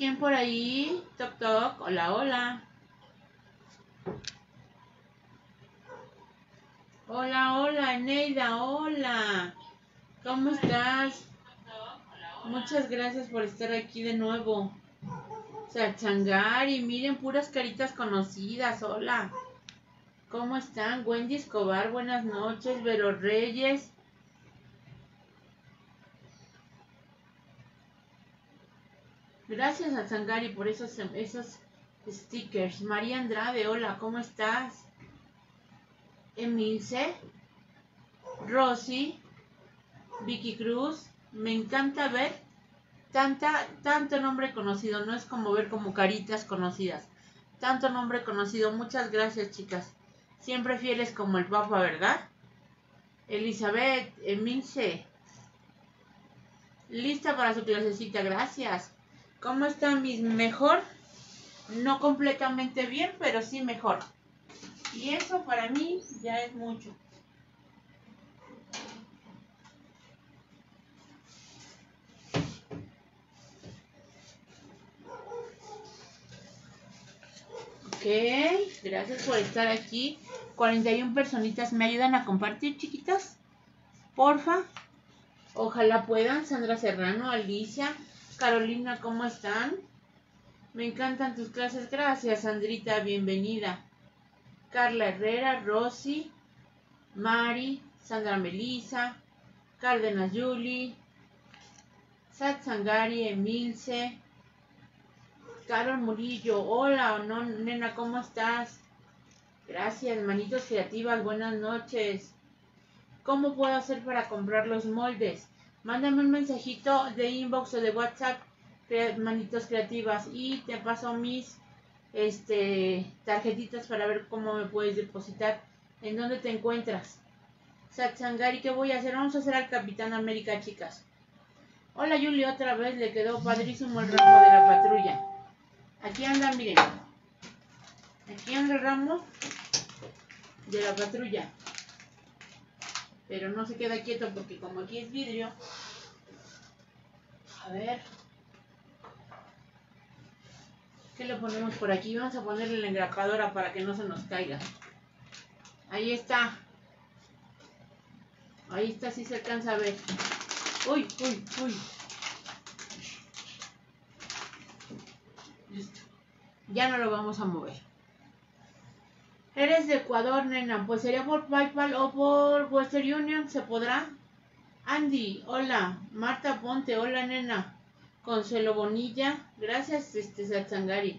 ¿Quién por ahí? Toc toc. Hola, hola. Hola, hola, Eneida, hola. ¿Cómo estás? Muchas gracias por estar aquí de nuevo. Sachangari, miren, puras caritas conocidas, hola. ¿Cómo están? Wendy Escobar, buenas noches. Vero Reyes. Gracias a Sangari por esos stickers. María Andrade, hola, ¿cómo estás? Emilce, Rosy, Vicky Cruz. Me encanta ver tanto nombre conocido. No es como ver como caritas conocidas. Tanto nombre conocido. Muchas gracias, chicas. Siempre fieles como el Papa, ¿verdad? Elizabeth, Emilce. Lista para su clasecita, gracias. ¿Cómo están mis mejor? No completamente bien, pero sí mejor. Y eso para mí ya es mucho. Ok, gracias por estar aquí. 41 personitas, ¿me ayudan a compartir, chiquitas? Porfa. Ojalá puedan. Sandra Serrano, Alicia, Carolina, ¿cómo están? Me encantan tus clases. Gracias, Sandrita, bienvenida. Carla Herrera, Rosy, Mari, Sandra Melisa, Cárdenas Yuli, Sat Sangari, Emilce, Carol Murillo, hola, no, nena, ¿cómo estás? Gracias, manitos creativas, buenas noches. ¿Cómo puedo hacer para comprar los moldes? Mándame un mensajito de inbox o de WhatsApp, manitos creativas, y te paso mis tarjetitas para ver cómo me puedes depositar. ¿En dónde te encuentras? Satsangari, ¿qué voy a hacer? Vamos a hacer al Capitán América, chicas. Hola, Yuli, otra vez le quedó padrísimo el ramo de la patrulla. Aquí anda, miren. Aquí anda el ramo de la patrulla. Pero no se queda quieto porque como aquí es vidrio. A ver. ¿Qué le ponemos por aquí? Vamos a ponerle la engrapadora para que no se nos caiga. Ahí está. Ahí está, sí se alcanza a ver. Uy, uy, uy. Listo. Ya no lo vamos a mover. ¿Eres de Ecuador, nena? Pues sería por PayPal o por Western Union. ¿Se podrá? Andy, hola. Marta Ponte, hola, nena. Consuelo Bonilla. Gracias, Satsangari.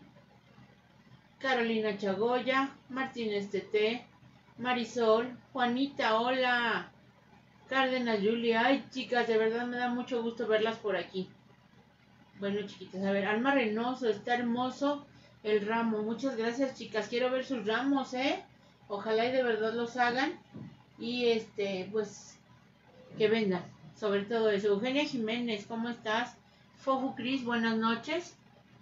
Carolina Chagoya. Martínez TT. Marisol. Juanita, hola. Cárdenas Julia. Ay, chicas, de verdad me da mucho gusto verlas por aquí. Bueno, chiquitas, a ver. Alma Reynoso, está hermoso el ramo. Muchas gracias, chicas. Quiero ver sus ramos, ¿eh? Ojalá y de verdad los hagan. Y pues, que vendan. Sobre todo eso. Eugenia Jiménez, ¿cómo estás? Fofu Cris, buenas noches.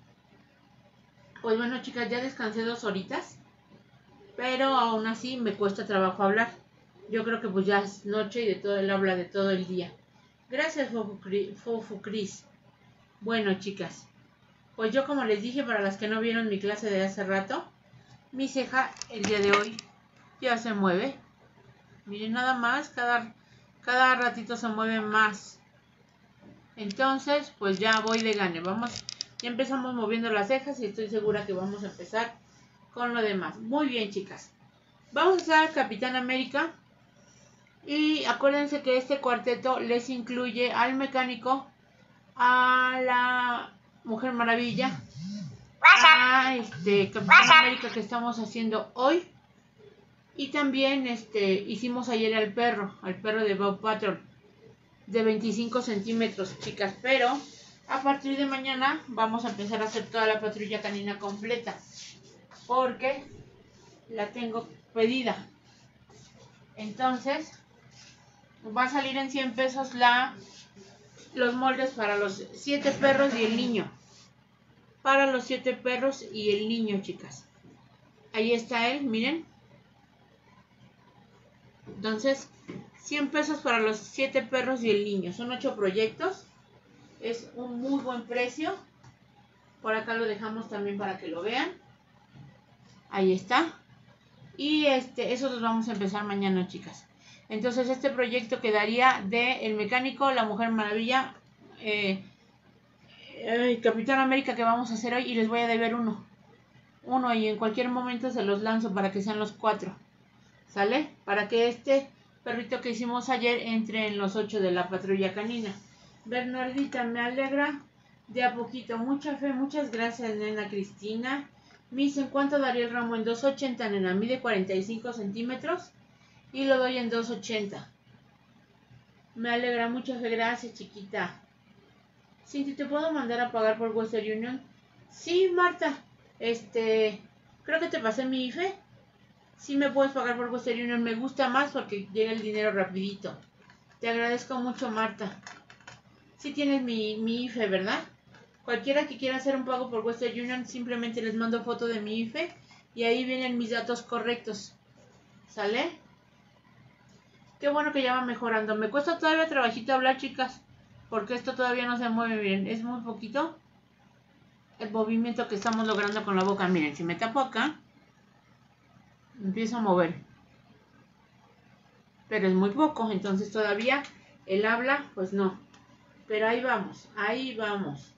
Pues bueno, chicas, ya descansé 2 horitas. Pero aún así me cuesta trabajo hablar. Yo creo que pues ya es noche y de todo él habla de todo el día. Gracias, Fofu Cris. Bueno, chicas. Pues yo, como les dije, para las que no vieron mi clase de hace rato, mi ceja el día de hoy ya se mueve. Miren, nada más, cada ratito se mueve más. Entonces, pues ya voy de gane. Ya empezamos moviendo las cejas y estoy segura que vamos a empezar con lo demás. Muy bien, chicas. Vamos a hacer Capitán América. Y acuérdense que este cuarteto les incluye al Mecánico, a la Mujer Maravilla, a Capitán América que estamos haciendo hoy. Y también hicimos ayer al perro de Bob Patrol, de 25 centímetros, chicas. Pero a partir de mañana vamos a empezar a hacer toda la patrulla canina completa, porque la tengo pedida. Entonces va a salir en 100 pesos los moldes para los 7 perros y el niño. Para los 7 perros y el niño, chicas. Ahí está él, miren. Entonces, 100 pesos para los 7 perros y el niño. Son 8 proyectos. Es un muy buen precio. Por acá lo dejamos también para que lo vean. Ahí está. Y eso los vamos a empezar mañana, chicas. Entonces este proyecto quedaría de El Mecánico, La Mujer Maravilla, Capitán América, que vamos a hacer hoy. Y les voy a deber uno y en cualquier momento se los lanzo para que sean los 4. ¿Sale? Para que este perrito que hicimos ayer entre en los 8 de la patrulla canina. Bernardita, me alegra de a poquito. Mucha fe, muchas gracias, nena Cristina. Miss, ¿en cuánto daría el ramo? En 2.80, nena. Mide 45 centímetros y lo doy en 2.80. Me alegra, mucha fe, gracias, chiquita. Cinti, ¿te puedo mandar a pagar por Western Union? Sí, Marta. Creo que te pasé mi IFE. Sí me puedes pagar por Western Union. Me gusta más porque llega el dinero rapidito. Te agradezco mucho, Marta. Sí tienes mi IFE, ¿verdad? Cualquiera que quiera hacer un pago por Western Union, simplemente les mando foto de mi IFE y ahí vienen mis datos correctos. ¿Sale? Qué bueno que ya va mejorando. Me cuesta todavía trabajito hablar, chicas, porque esto todavía no se mueve bien. Es muy poquito el movimiento que estamos logrando con la boca. Miren, si me tapo acá, empiezo a mover. Pero es muy poco, entonces todavía el habla, pues no. Pero ahí vamos, ahí vamos.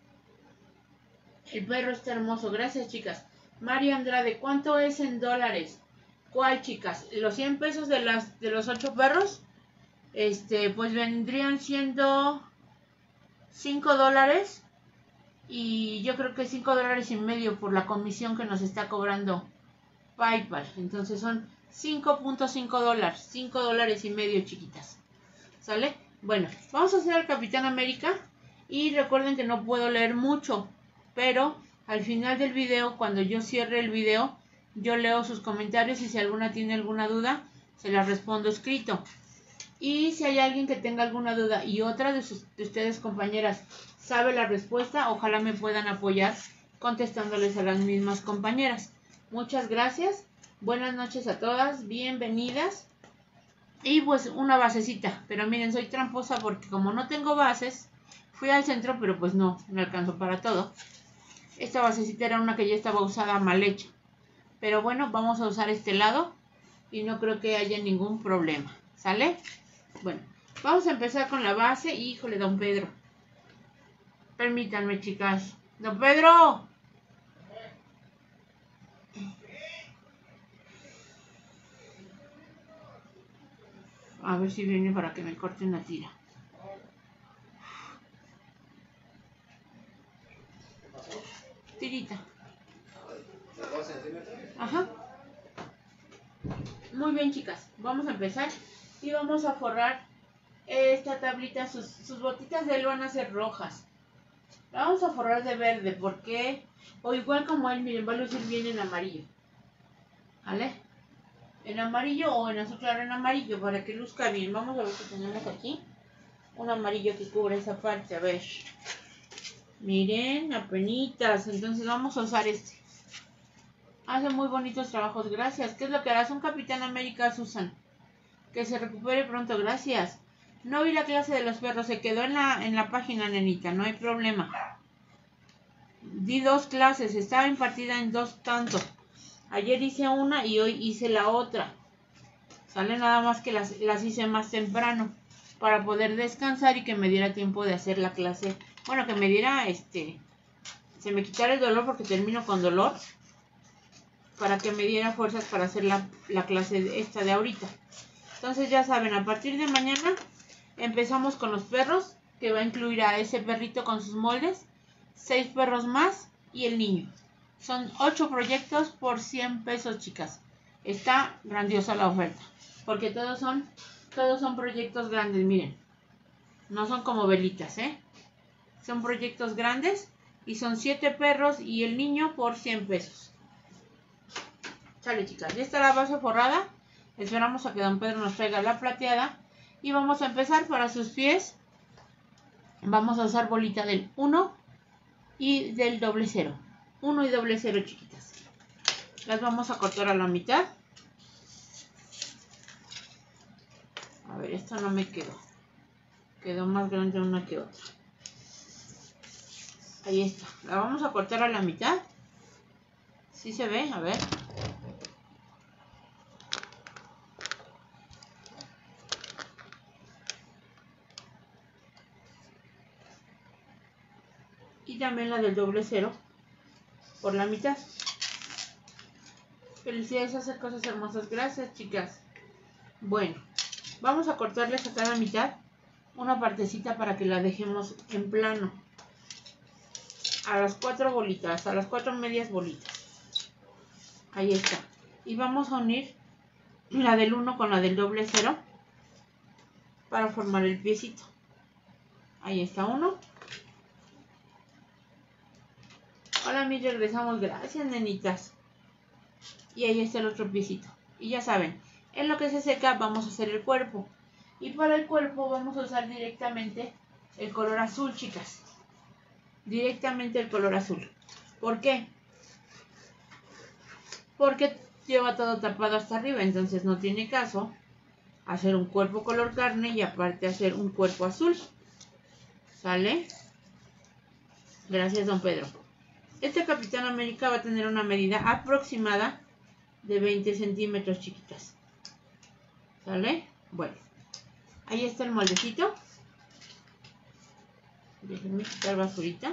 El perro está hermoso, gracias, chicas. María Andrade, ¿cuánto es en dólares? ¿Cuál, chicas? Los 100 pesos de los 8 perros, pues vendrían siendo $5. Y yo creo que $5.50 por la comisión que nos está cobrando PayPal. Entonces son $5.5, $5.50, chiquitas. ¿Sale? Bueno, vamos a hacer al Capitán América. Y recuerden que no puedo leer mucho, pero al final del video, cuando yo cierre el video, yo leo sus comentarios y si alguna tiene alguna duda, se las respondo escrito. Y si hay alguien que tenga alguna duda y otra de ustedes, compañeras, sabe la respuesta, ojalá me puedan apoyar contestándoles a las mismas compañeras. Muchas gracias. Buenas noches a todas. Bienvenidas. Y pues una basecita. Pero miren, soy tramposa porque como no tengo bases, fui al centro, pero pues no me alcanzó para todo. Esta basecita era una que ya estaba usada, mal hecha. Pero bueno, vamos a usar este lado y no creo que haya ningún problema. ¿Sale? Bueno, vamos a empezar con la base. Híjole, don Pedro. Permítanme, chicas. ¡Don Pedro! A ver si viene para que me corte una tira. Tirita. Ajá. Muy bien, chicas. Vamos a empezar y vamos a forrar esta tablita. Sus botitas de él van a ser rojas. La vamos a forrar de verde porque, o igual como él, miren, va a lucir bien en amarillo. ¿Vale? En amarillo o en azul claro, en amarillo, para que luzca bien. Vamos a ver si tenemos aquí un amarillo que cubre esa parte. A ver. Miren, apenitas. Entonces vamos a usar este. Hace muy bonitos trabajos, gracias. ¿Qué es lo que harás? Un Capitán América, Susan. Que se recupere pronto, gracias. No vi la clase de los perros, se quedó en la página, nenita, no hay problema. Di 2 clases, estaba impartida en 2 tantos. Ayer hice una y hoy hice la otra. Sale nada más que las hice más temprano para poder descansar y que me diera tiempo de hacer la clase. Bueno, que me diera, se me quitara el dolor porque termino con dolor. Para que me diera fuerzas para hacer la clase esta de ahorita. Entonces ya saben, a partir de mañana empezamos con los perros, que va a incluir a ese perrito con sus moldes, 6 perros más y el niño. Son 8 proyectos por 100 pesos, chicas. Está grandiosa la oferta, porque todos son proyectos grandes, miren. No son como velitas, Son proyectos grandes y son 7 perros y el niño por 100 pesos. Sale, chicas, ya está la base forrada. Esperamos a que don Pedro nos traiga la plateada. Y vamos a empezar para sus pies. Vamos a usar bolita del 1 y del 00. 1 y 00, chiquitas. Las vamos a cortar a la mitad. A ver, esta no me quedó. Quedó más grande una que otra. Ahí está. La vamos a cortar a la mitad. ¿Sí se ve? A ver. Y también la del doble cero por la mitad. Felicidades, hacer cosas hermosas. Gracias, chicas. Bueno, vamos a cortarles a cada mitad una partecita para que la dejemos en plano. A las 4 bolitas, a las 4 medias bolitas. Ahí está. Y vamos a unir la del 1 con la del doble cero para formar el piecito. Ahí está uno. Hola, mis, regresamos. Gracias, nenitas. Y ahí está el otro piecito. Y ya saben, en lo que se seca vamos a hacer el cuerpo. Y para el cuerpo vamos a usar directamente el color azul, chicas. Directamente el color azul. ¿Por qué? Porque lleva todo tapado hasta arriba, entonces no tiene caso hacer un cuerpo color carne y aparte hacer un cuerpo azul. ¿Sale? Gracias, don Pedro. Este Capitán América va a tener una medida aproximada de 20 centímetros, chiquitas. ¿Sale? Bueno, ahí está el moldecito. Déjenme quitar basurita.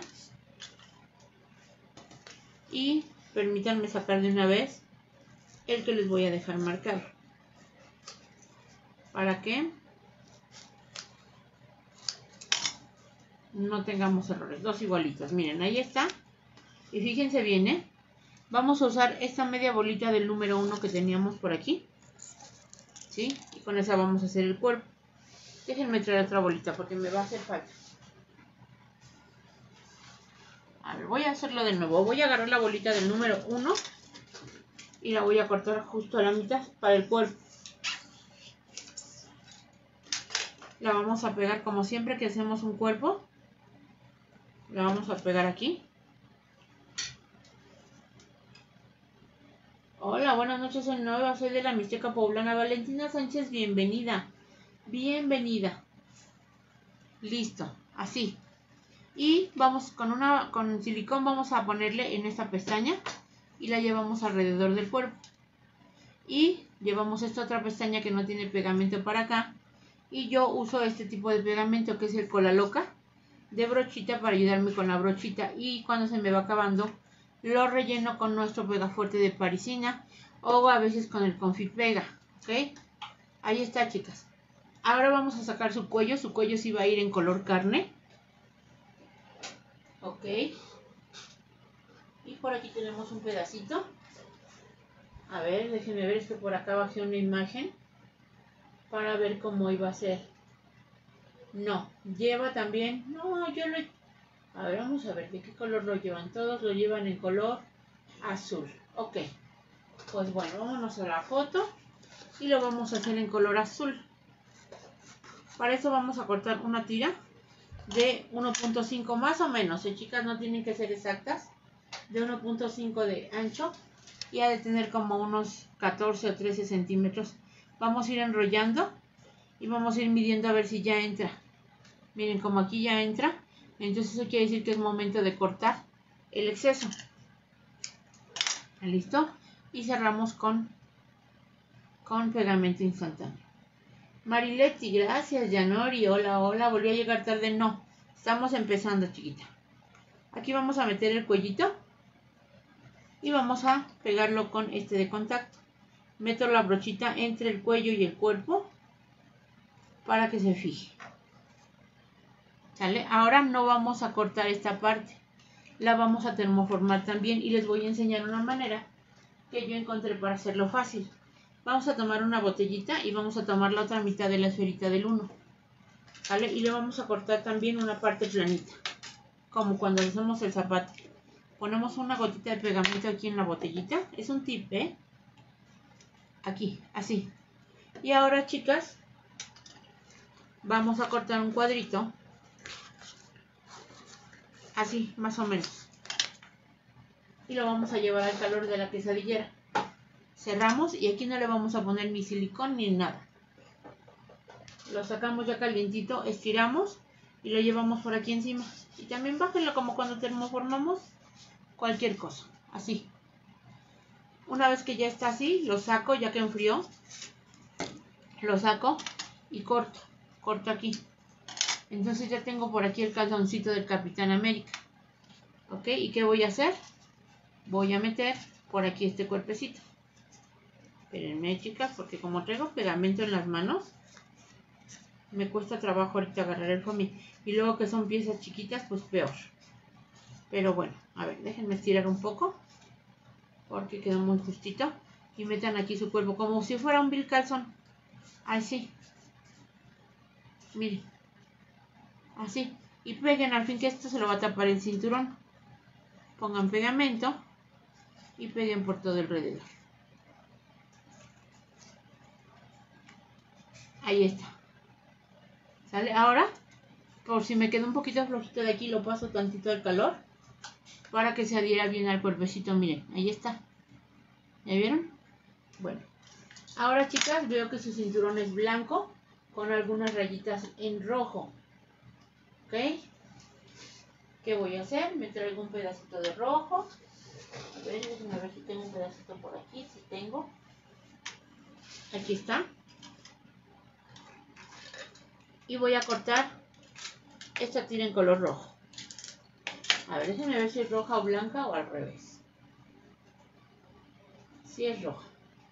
Y permítanme sacar de una vez el que les voy a dejar marcado. ¿Para qué? No tengamos errores. Dos igualitos. Miren, ahí está. Y fíjense bien, ¿eh? Vamos a usar esta media bolita del número 1 que teníamos por aquí. ¿Sí? Y con esa vamos a hacer el cuerpo. Déjenme traer otra bolita porque me va a hacer falta. A ver, voy a hacerlo de nuevo. Voy a agarrar la bolita del número 1 y la voy a cortar justo a la mitad para el cuerpo. La vamos a pegar como siempre que hacemos un cuerpo. La vamos a pegar aquí. Hola, buenas noches, soy nueva, soy de la Mixteca Poblana. Valentina Sánchez, bienvenida. Bienvenida. Listo, así. Y vamos con silicón, vamos a ponerle en esta pestaña y la llevamos alrededor del cuerpo. Y llevamos esta otra pestaña que no tiene pegamento para acá. Y yo uso este tipo de pegamento que es el Cola Loca de brochita para ayudarme con la brochita. Y cuando se me va acabando, lo relleno con nuestro pegafuerte de parisina o a veces con el Confit Pega. ¿Ok? Ahí está, chicas. Ahora vamos a sacar su cuello. Su cuello sí va a ir en color carne. Ok. Y por aquí tenemos un pedacito. A ver, déjenme ver, es que por acá bajé una imagen para ver cómo iba a ser. No, lleva también... No, yo lo... A ver, vamos a ver de qué color lo llevan. Todos lo llevan en color azul. Ok. Pues bueno, vámonos a la foto y lo vamos a hacer en color azul. Para eso vamos a cortar una tira de 1.5 más o menos. Chicas, no tienen que ser exactas. De 1.5 de ancho. Y ha de tener como unos 14 o 13 centímetros. Vamos a ir enrollando y vamos a ir midiendo a ver si ya entra. Miren, como aquí ya entra, entonces eso quiere decir que es momento de cortar el exceso. ¿Listo? Y cerramos con pegamento instantáneo. Mariletti, gracias. Yanori, hola, hola. Volví a llegar tarde. No, estamos empezando, chiquita. Aquí vamos a meter el cuellito y vamos a pegarlo con este de contacto. Meto la brochita entre el cuello y el cuerpo para que se fije. ¿Sale? Ahora no vamos a cortar esta parte. La vamos a termoformar también y les voy a enseñar una manera que yo encontré para hacerlo fácil. Vamos a tomar una botellita y vamos a tomar la otra mitad de la esferita del 1. ¿Vale? Y le vamos a cortar también una parte planita. Como cuando hacemos el zapato. Ponemos una gotita de pegamento aquí en la botellita. Es un tip, ¿eh? Aquí, así. Y ahora, chicas, vamos a cortar un cuadrito. Así, más o menos. Y lo vamos a llevar al calor de la quesadillera. Cerramos y aquí no le vamos a poner ni silicón ni nada. Lo sacamos ya calientito, estiramos y lo llevamos por aquí encima. Y también bájenlo como cuando termoformamos cualquier cosa, así. Una vez que ya está así, lo saco, ya que enfrió, lo saco y corto aquí. Entonces ya tengo por aquí el calzoncito del Capitán América. ¿Ok? ¿Y qué voy a hacer? Voy a meter por aquí este cuerpecito. Espérenme, chicas, porque como traigo pegamento en las manos, me cuesta trabajo ahorita agarrar el foamy. Y luego que son piezas chiquitas, pues peor. Pero bueno, a ver, déjenme estirar un poco, porque quedó muy justito. Y metan aquí su cuerpo como si fuera un vil calzón. Así. Miren. Así. Y peguen, al fin que esto se lo va a tapar el cinturón. Pongan pegamento y peguen por todo alrededor. Ahí está. ¿Sale? Ahora, por si me quedó un poquito flojito de aquí, lo paso tantito al calor para que se adhiera bien al cuerpecito. Miren, ahí está. ¿Ya vieron? Bueno. Ahora, chicas, veo que su cinturón es blanco con algunas rayitas en rojo. ¿Ok? ¿Qué voy a hacer? Me traigo un pedacito de rojo. A ver, déjenme ver si tengo un pedacito por aquí. Si tengo. Aquí está. Y voy a cortar esta tira en color rojo. A ver, déjenme ver si es roja o blanca o al revés. Sí es roja.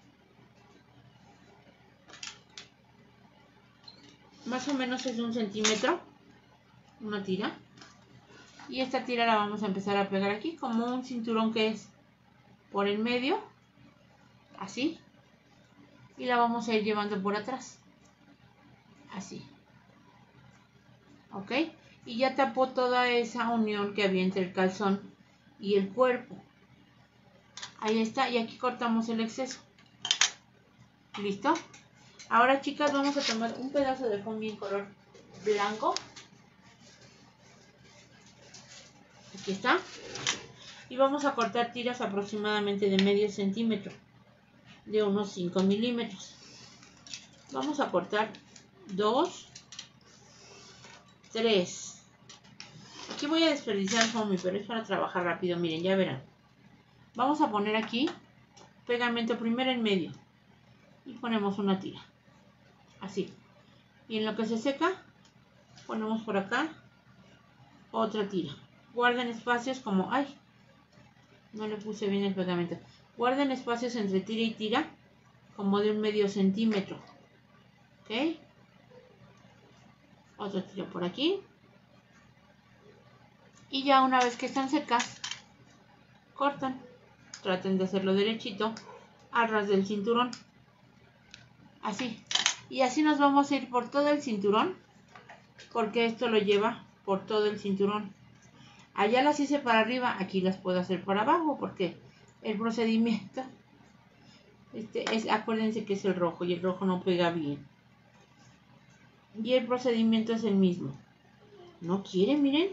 Más o menos es de 1 centímetro. Una tira. Y esta tira la vamos a empezar a pegar aquí como un cinturón que es por el medio. Así. Y la vamos a ir llevando por atrás. Así. ¿Ok? Y ya tapó toda esa unión que había entre el calzón y el cuerpo. Ahí está. Y aquí cortamos el exceso. ¿Listo? Ahora, chicas, vamos a tomar un pedazo de foamy en color blanco. Aquí está. Y vamos a cortar tiras aproximadamente de medio centímetro. De unos 5 milímetros. Vamos a cortar 2, 3. Aquí voy a desperdiciar el foamy, pero es para trabajar rápido. Miren, ya verán. Vamos a poner aquí pegamento primero en medio. Y ponemos una tira. Así. Y en lo que se seca, ponemos por acá otra tira. Guarden espacios como... ¡Ay! No le puse bien el pegamento. Guarden espacios entre tira y tira como de un medio centímetro. ¿Ok? Otra tira por aquí. Y ya una vez que están secas, cortan. Traten de hacerlo derechito a ras del cinturón. Así. Y así nos vamos a ir por todo el cinturón, porque esto lo lleva por todo el cinturón. Allá las hice para arriba, aquí las puedo hacer para abajo, porque el procedimiento acuérdense que es el rojo y el rojo no pega bien. Y el procedimiento es el mismo. ¿No quiere? Miren.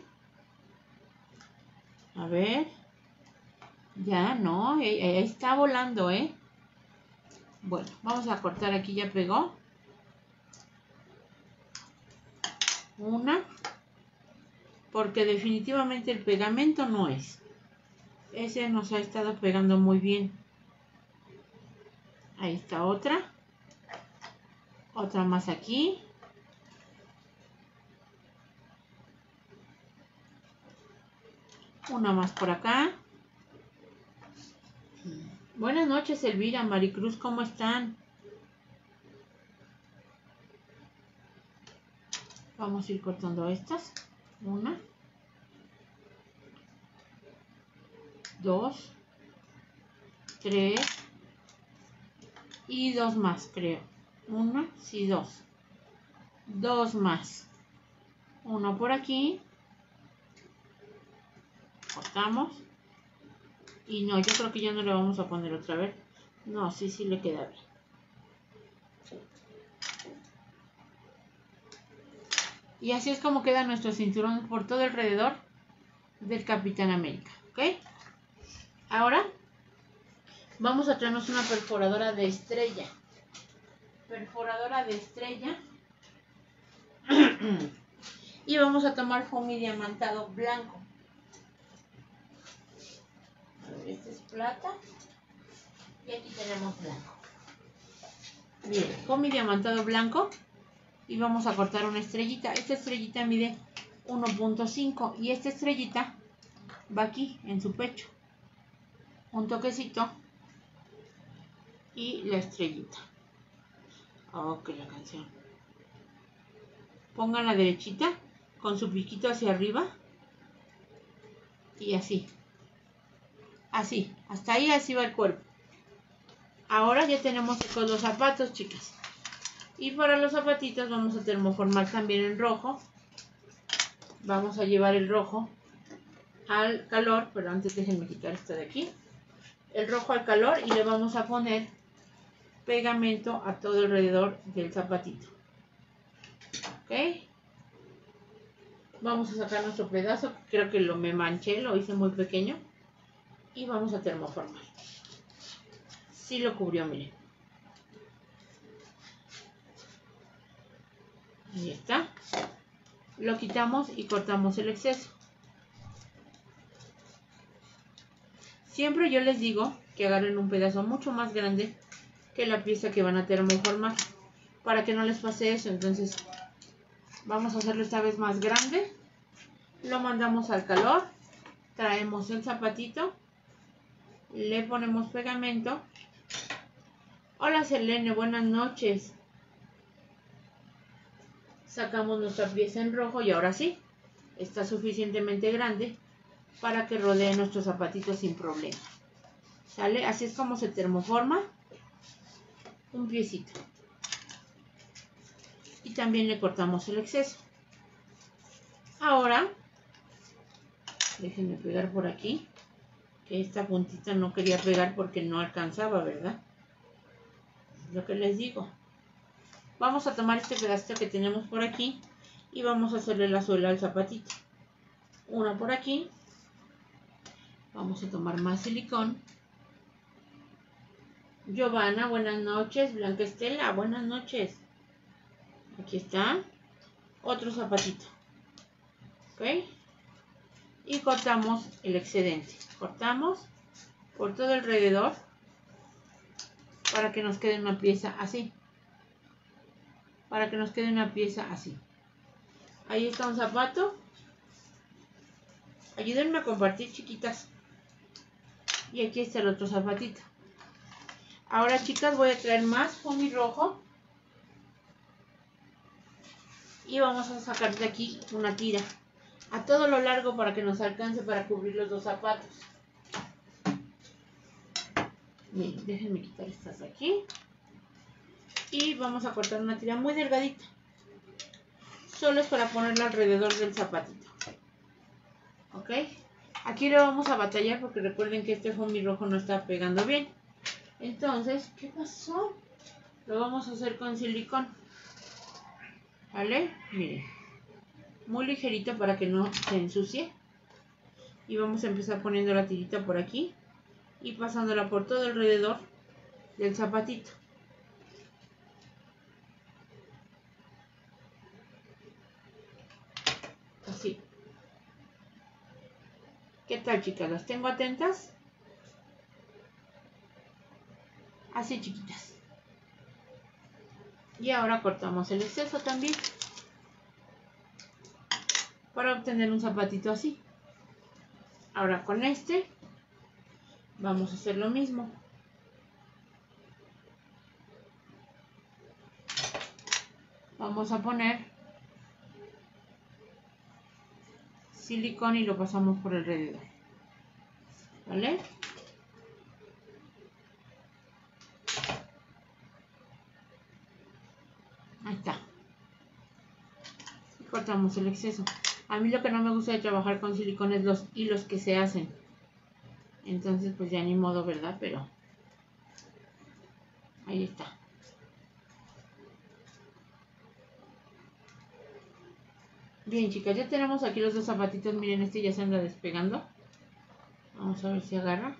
A ver. Ya, no. Ahí está volando, ¿eh? Bueno, vamos a cortar aquí. Ya pegó. Una. Porque definitivamente el pegamento no es. Ese nos ha estado pegando muy bien. Ahí está otra. Otra más aquí. Una más por acá. Buenas noches, Elvira, Maricruz, ¿cómo están? Vamos a ir cortando estas. Una. 2. 3. Y 2 más, creo. Una, sí, 2. 2 más. Uno por aquí. Cortamos. Y no, yo creo que ya no le vamos a poner otra vez. No, sí le queda bien. Y así es como queda nuestro cinturón por todo alrededor del Capitán América. ¿Ok? Ahora vamos a traernos una perforadora de estrella. Y vamos a tomar foamy diamantado blanco. Este es plata. Y aquí tenemos blanco. Bien, foamy diamantado blanco. Y vamos a cortar una estrellita. Esta estrellita mide 1.5 y esta estrellita va aquí en su pecho. Un toquecito y la estrellita. Ok, la canción. Pongan la derechita con su piquito hacia arriba y así. Así, hasta ahí así va el cuerpo. Ahora ya tenemos secos los zapatos, chicas. Y para los zapatitos vamos a termoformar también en rojo. Vamos a llevar el rojo al calor, pero antes déjenme quitar esto de aquí. El rojo al calor y le vamos a poner pegamento a todo alrededor del zapatito. Ok. Vamos a sacar nuestro pedazo, creo que me manché, lo hice muy pequeño. Y vamos a termoformar. Sí lo cubrió, miren. Ahí está. Lo quitamos y cortamos el exceso. Siempre yo les digo que agarren un pedazo mucho más grande que la pieza que van a termoformar, para que no les pase eso. Entonces vamos a hacerlo esta vez más grande. Lo mandamos al calor. Traemos el zapatito. Le ponemos pegamento. Hola Selene, buenas noches. Sacamos nuestra pieza en rojo y ahora sí, está suficientemente grande para que rodee nuestros zapatitos sin problema. ¿Sale? Así es como se termoforma un piecito. Y también le cortamos el exceso. Ahora, déjenme pegar por aquí, que esta puntita no quería pegar porque no alcanzaba, ¿verdad? Es lo que les digo. Vamos a tomar este pedacito que tenemos por aquí y vamos a hacerle la suela al zapatito. Una por aquí. Vamos a tomar más silicón. Giovanna, buenas noches. Blanca Estela, buenas noches. Aquí está. Otro zapatito. ¿Ok? Y cortamos el excedente. Cortamos por todo alrededor para que nos quede una pieza así. Para que nos quede una pieza así. Ahí está un zapato. Ayúdenme a compartir, chiquitas. Y aquí está el otro zapatito. Ahora, chicas, voy a traer más foamy rojo. Y vamos a sacar de aquí una tira. A todo lo largo para que nos alcance para cubrir los dos zapatos. Bien, déjenme quitar estas de aquí. Y vamos a cortar una tira muy delgadita. Solo es para ponerla alrededor del zapatito. ¿Ok? Aquí le vamos a batallar porque recuerden que este foamy rojo no está pegando bien. Entonces, ¿qué pasó? Lo vamos a hacer con silicón. ¿Vale? Miren. Muy ligerito para que no se ensucie. Y vamos a empezar poniendo la tirita por aquí. Y pasándola por todo alrededor del zapatito. Así. ¿Qué tal, chicas? ¿Las tengo atentas? Así, chiquitas. Y ahora cortamos el exceso también. Para obtener un zapatito así. Ahora con este vamos a hacer lo mismo. Vamos a poner silicón y lo pasamos por alrededor. ¿Vale? Ahí está. Y cortamos el exceso. A mí lo que no me gusta de trabajar con silicón es los hilos que se hacen. Entonces pues ya ni modo, ¿verdad? Pero ahí está. Bien, chicas, ya tenemos aquí los dos zapatitos. Miren, este ya se anda despegando. Vamos a ver si agarra.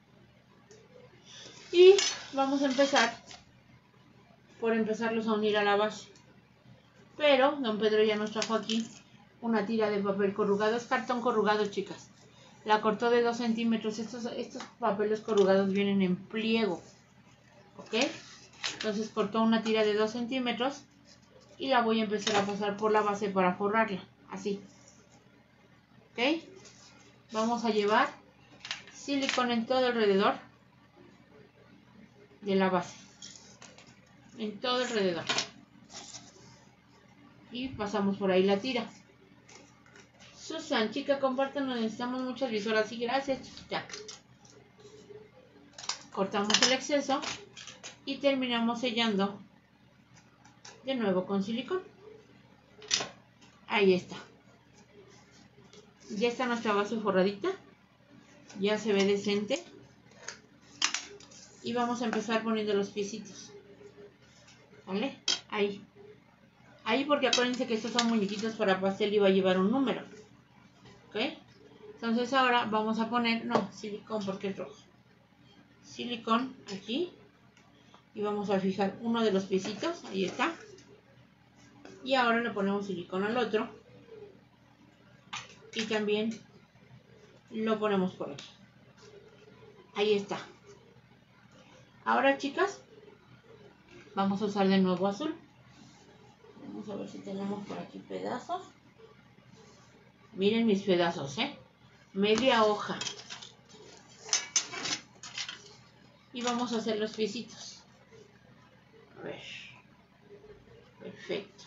Y vamos a empezar por empezarlos a unir a la base. Pero don Pedro ya nos trajo aquí una tira de papel corrugado, es cartón corrugado, chicas. La cortó de 2 centímetros. Estos papeles corrugados vienen en pliego, ¿ok? Entonces cortó una tira de 2 centímetros y la voy a empezar a pasar por la base para forrarla, así, ¿ok? Vamos a llevar silicón en todo alrededor de la base, en todo alrededor, y pasamos por ahí la tira. Susan, chica, compártanos, necesitamos muchas visuras. Sí, gracias, chiquita. Cortamos el exceso y terminamos sellando de nuevo con silicón. Ahí está. Ya está nuestra base forradita. Ya se ve decente. Y vamos a empezar poniendo los piecitos. ¿Vale? Ahí. Ahí, porque acuérdense que estos son muñequitos para pastel y va a llevar un número. ¿Ok? Entonces ahora vamos a poner, no, silicón porque es rojo. Silicón aquí. Y vamos a fijar uno de los piecitos. Ahí está. Y ahora le ponemos silicón al otro. Y también lo ponemos por aquí. Ahí está. Ahora, chicas, vamos a usar de nuevo azul. Vamos a ver si tenemos por aquí pedazos. Miren mis pedazos, media hoja. Y vamos a hacer los piecitos. A ver. Perfecto.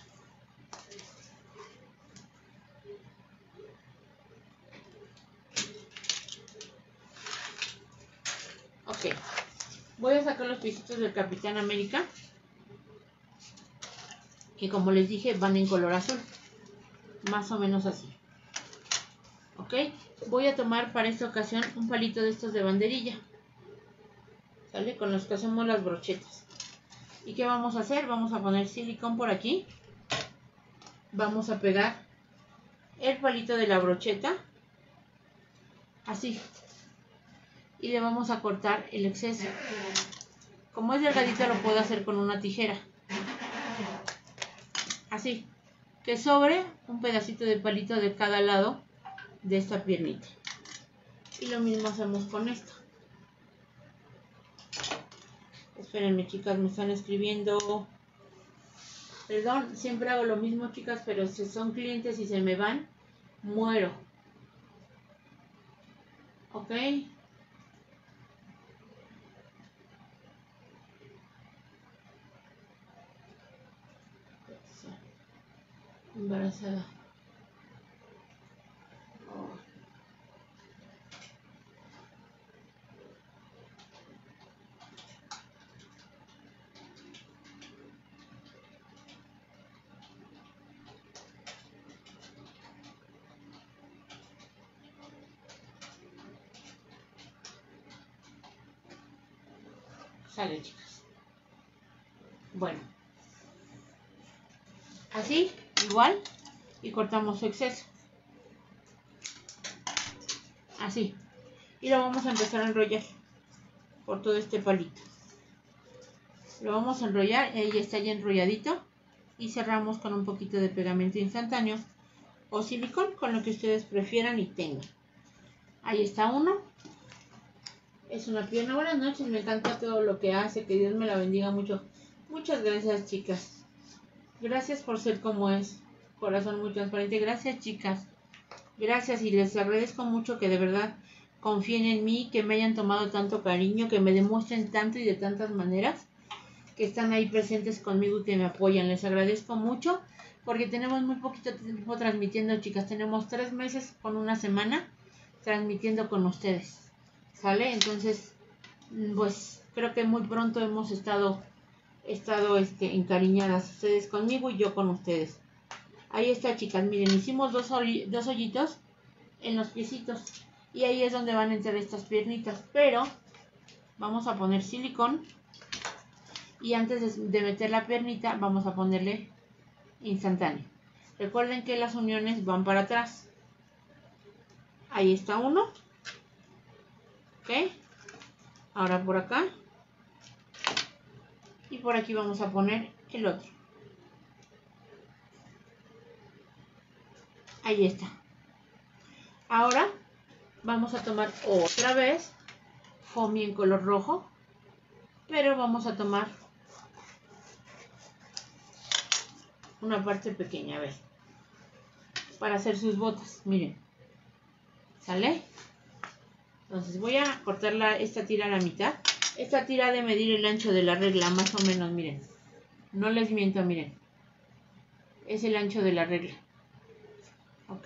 Ok. Voy a sacar los piecitos del Capitán América, que como les dije van en color azul. Más o menos así. Ok. Voy a tomar para esta ocasión un palito de estos de banderilla. ¿Sale? Con los que hacemos las brochetas. ¿Y qué vamos a hacer? Vamos a poner silicón por aquí. Vamos a pegar el palito de la brocheta. Así. Y le vamos a cortar el exceso. Como es delgadito lo puedo hacer con una tijera. Así. Que sobre un pedacito de palito de cada lado de esta piernita. Y lo mismo hacemos con esto. Espérenme, chicas, me están escribiendo. Perdón, siempre hago lo mismo, chicas, pero si son clientes y se me van, muero. ¿Ok? Embarazada. Oh. Sale, chicas. Bueno. Así, igual. Y cortamos su exceso. Así. Y lo vamos a empezar a enrollar por todo este palito. Lo vamos a enrollar, ahí está ya enrolladito. Y cerramos con un poquito de pegamento instantáneo o silicón, con lo que ustedes prefieran y tengan. Ahí está uno. Es una pierna. Buenas noches, me encanta todo lo que hace, que Dios me la bendiga mucho. Muchas gracias, chicas. Gracias por ser como es. Corazón muy transparente. Gracias, chicas. Gracias, y les agradezco mucho que de verdad confíen en mí, que me hayan tomado tanto cariño, que me demuestren tanto y de tantas maneras, que están ahí presentes conmigo y que me apoyan. Les agradezco mucho porque tenemos muy poquito tiempo transmitiendo, chicas. Tenemos 3 meses con una semana transmitiendo con ustedes. ¿Sale? Entonces, pues creo que muy pronto hemos estado encariñadas, ustedes conmigo y yo con ustedes. Ahí está, chicas, miren, hicimos dos hoyitos en los piecitos y ahí es donde van a entrar estas piernitas, pero vamos a poner silicón y antes de meter la piernita vamos a ponerle instantáneo. Recuerden que las uniones van para atrás. Ahí está uno. Ok. Ahora por acá. Y por aquí vamos a poner el otro. Ahí está. Ahora vamos a tomar otra vez foamy en color rojo, pero vamos a tomar una parte pequeña, a ver, para hacer sus botas, miren, ¿sale? Entonces voy a cortar esta tira a la mitad. Esta tira ha de medir el ancho de la regla, más o menos, miren, no les miento, miren, es el ancho de la regla, ¿ok?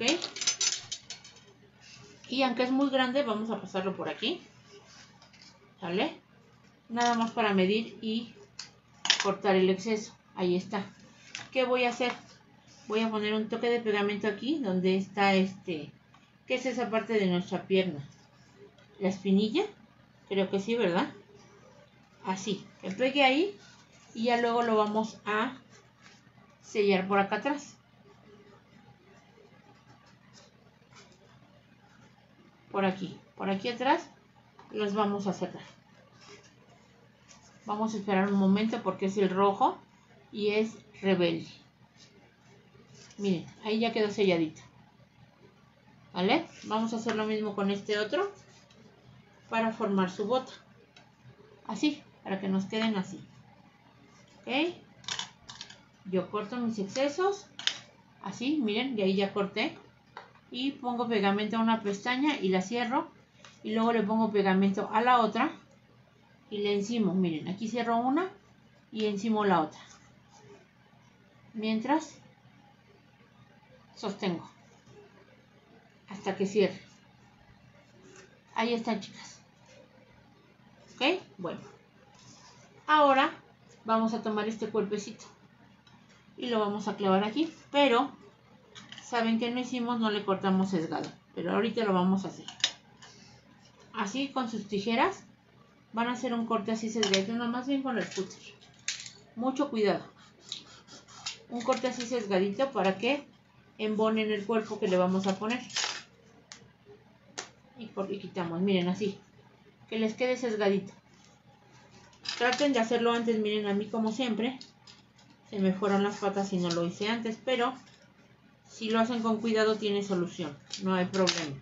Y aunque es muy grande, vamos a pasarlo por aquí, ¿sale? Nada más para medir y cortar el exceso. Ahí está. ¿Qué voy a hacer? Voy a poner un toque de pegamento aquí, donde está ¿qué es esa parte de nuestra pierna? La espinilla, creo que sí, ¿verdad? Así, que pegue ahí y ya luego lo vamos a sellar por acá atrás. Por aquí atrás los vamos a cerrar. Vamos a esperar un momento porque es el rojo y es rebelde. Miren, ahí ya quedó selladito. ¿Vale? Vamos a hacer lo mismo con este otro para formar su bota. Así, para que nos queden así. ¿Ok? Yo corto mis excesos. Así, miren, y ahí ya corté. Y pongo pegamento a una pestaña y la cierro. Y luego le pongo pegamento a la otra. Y le encimo, miren, aquí cierro una y encimo la otra. Mientras sostengo hasta que cierre. Ahí están, chicas. ¿Ok? Bueno. Ahora vamos a tomar este cuerpecito y lo vamos a clavar aquí. Pero, ¿saben qué no hicimos? No le cortamos sesgado. Pero ahorita lo vamos a hacer. Así con sus tijeras van a hacer un corte así sesgadito, no, más bien con el cúter. Mucho cuidado. Un corte así sesgadito para que embonen el cuerpo que le vamos a poner. Y quitamos, miren, así. Que les quede sesgadito. Traten de hacerlo antes, miren, a mí como siempre se me fueron las patas y no lo hice antes, pero si lo hacen con cuidado tiene solución, no hay problema.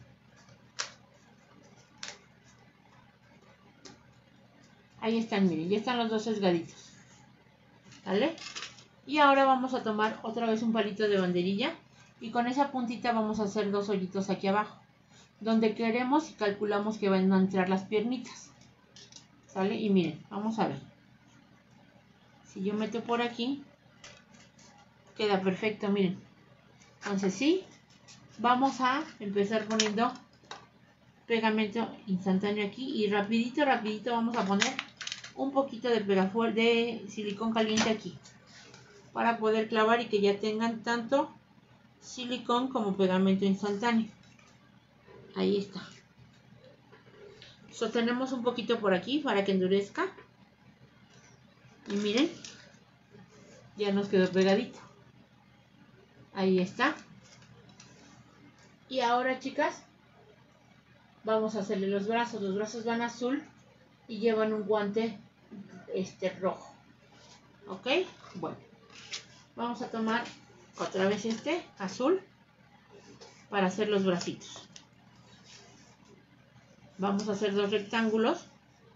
Ahí están, miren, ya están los dos sesgaditos. ¿Vale? Y ahora vamos a tomar otra vez un palito de banderilla y con esa puntita vamos a hacer dos hoyitos aquí abajo, donde queremos y calculamos que van a entrar las piernitas. ¿Sale? Y miren, vamos a ver. Si yo meto por aquí, queda perfecto, miren. Entonces sí, vamos a empezar poniendo pegamento instantáneo aquí y rapidito vamos a poner un poquito de silicón caliente aquí para poder clavar y que ya tengan tanto silicón como pegamento instantáneo. Ahí está. Sostenemos un poquito por aquí para que endurezca y miren, ya nos quedó pegadito. Ahí está. Y ahora, chicas, vamos a hacerle los brazos. Los brazos van azul y llevan un guante rojo. ¿Ok? Bueno, vamos a tomar otra vez azul para hacer los bracitos. Vamos a hacer dos rectángulos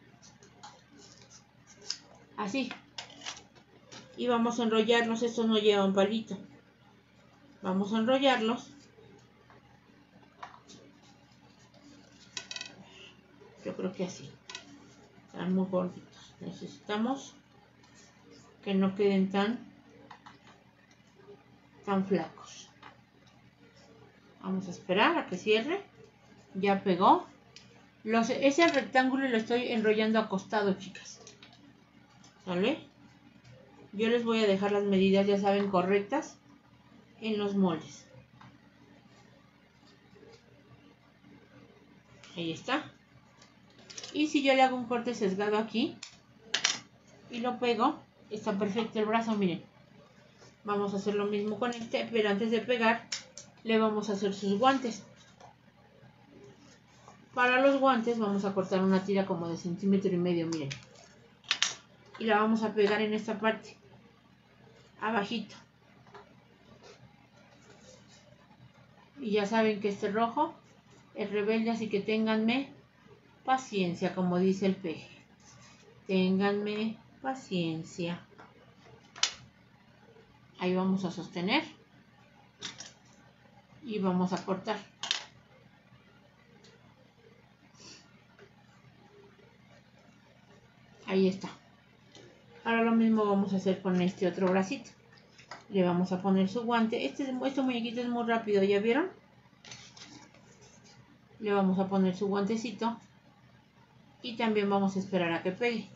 así y vamos a enrollarlos. Estos no llevan palito. Vamos a enrollarlos. Yo creo que así. Están muy gorditos. Necesitamos que no queden tan flacos. Vamos a esperar a que cierre. Ya pegó. Ese rectángulo lo estoy enrollando acostado, chicas. ¿Sale? Yo les voy a dejar las medidas, ya saben, correctas en los moldes. Ahí está. Y si yo le hago un corte sesgado aquí y lo pego, está perfecto el brazo, miren. Vamos a hacer lo mismo con pero antes de pegar le vamos a hacer sus guantes. Para los guantes vamos a cortar una tira como de 1,5 centímetros, miren. Y la vamos a pegar en esta parte, abajito. Y ya saben que este rojo es rebelde, así que ténganme paciencia, como dice el peje. Ténganme paciencia. Ahí vamos a sostener. Y vamos a cortar. Ahí está. Ahora lo mismo vamos a hacer con este otro bracito. Le vamos a poner su guante. Este muñequito es muy rápido, ¿ya vieron? Le vamos a poner su guantecito. Y también vamos a esperar a que pegue.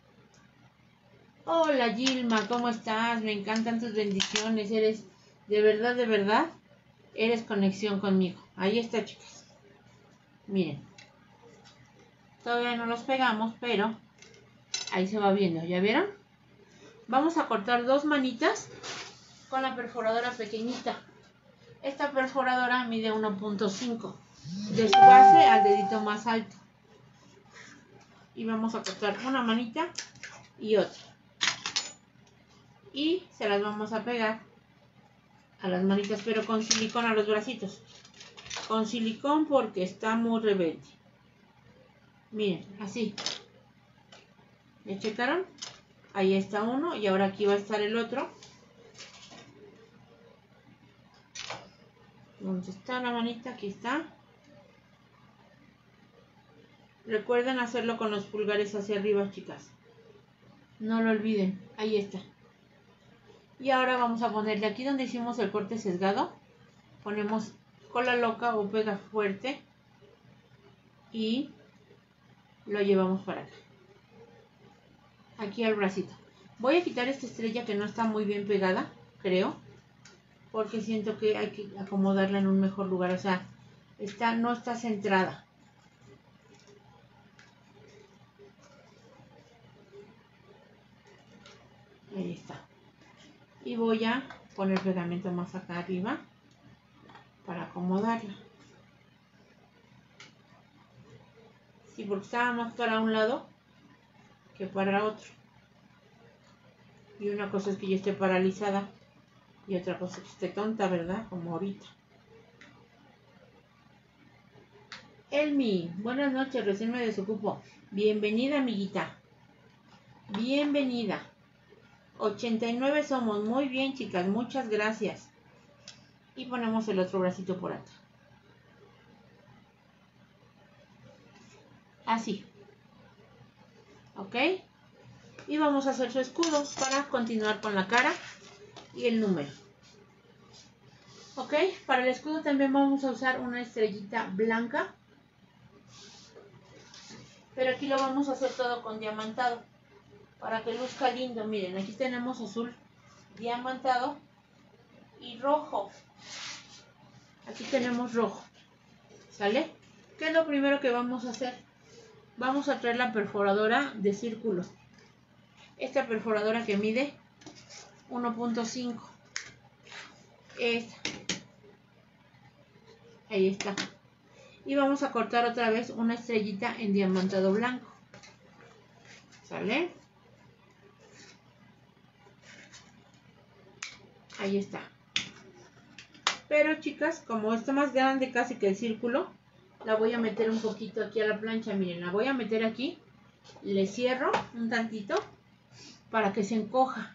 Hola Gilma, ¿cómo estás? Me encantan tus bendiciones. Eres, de verdad, eres conexión conmigo. Ahí está, chicas. Miren. Todavía no los pegamos, pero ahí se va viendo. ¿Ya vieron? Vamos a cortar 2 manitas con la perforadora pequeñita. Esta perforadora mide 1.5 de su base al dedito más alto. Y vamos a cortar una manita y otra. Y se las vamos a pegar a las manitas, pero con silicón a los bracitos. Con silicón porque está muy rebelde. Miren, así. ¿Ya checaron? Ahí está uno y ahora aquí va a estar el otro. ¿Dónde está la manita? Aquí está. Recuerden hacerlo con los pulgares hacia arriba, chicas. No lo olviden. Ahí está. Y ahora vamos a ponerle aquí donde hicimos el corte sesgado. Ponemos cola loca o pega fuerte. Y lo llevamos para acá. Aquí al bracito. Voy a quitar esta estrella que no está muy bien pegada, creo. Porque siento que hay que acomodarla en un mejor lugar. O sea, no está centrada. Ahí está. Y voy a poner pegamento más acá arriba para acomodarla. Sí, porque estaba más para un lado que para otro. Y una cosa es que yo esté paralizada y otra cosa es que esté tonta, ¿verdad? Como ahorita. Elmi, buenas noches, recién me desocupo. Bienvenida, amiguita. Bienvenida. 89 somos. Muy bien, chicas. Muchas gracias. Y ponemos el otro bracito por acá. Así. ¿Ok? Y vamos a hacer su escudo para continuar con la cara y el número. ¿Ok? Para el escudo también vamos a usar una estrellita blanca. Pero aquí lo vamos a hacer todo con diamantado. Para que luzca lindo. Miren, aquí tenemos azul diamantado y rojo. Aquí tenemos rojo. ¿Sale? ¿Qué es lo primero que vamos a hacer? Vamos a traer la perforadora de círculo. Esta perforadora que mide 1.5. Esta. Ahí está. Y vamos a cortar otra vez una estrellita en diamantado blanco. ¿Sale? Ahí está. Pero chicas, como está más grande casi que el círculo, la voy a meter un poquito aquí a la plancha. Miren, la voy a meter aquí. Le cierro un tantito para que se encoja.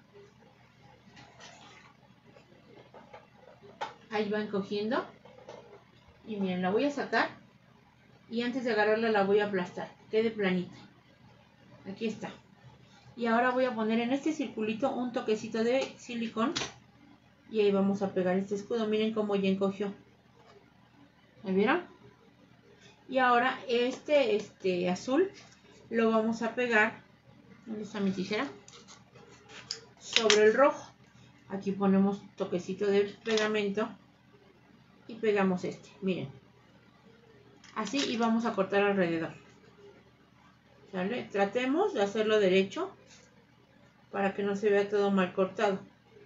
Ahí va encogiendo. Y miren, la voy a sacar. Y antes de agarrarla la voy a aplastar. Quede planita. Aquí está. Y ahora voy a poner en este circulito un toquecito de silicón. Y ahí vamos a pegar este escudo. Miren cómo ya encogió. ¿Me vieron? Y ahora este azul lo vamos a pegar. ¿Dónde está mi tijera? Sobre el rojo. Aquí ponemos toquecito de pegamento. Y pegamos este. Miren. Así, y vamos a cortar alrededor. ¿Sale? Tratemos de hacerlo derecho para que no se vea todo mal cortado.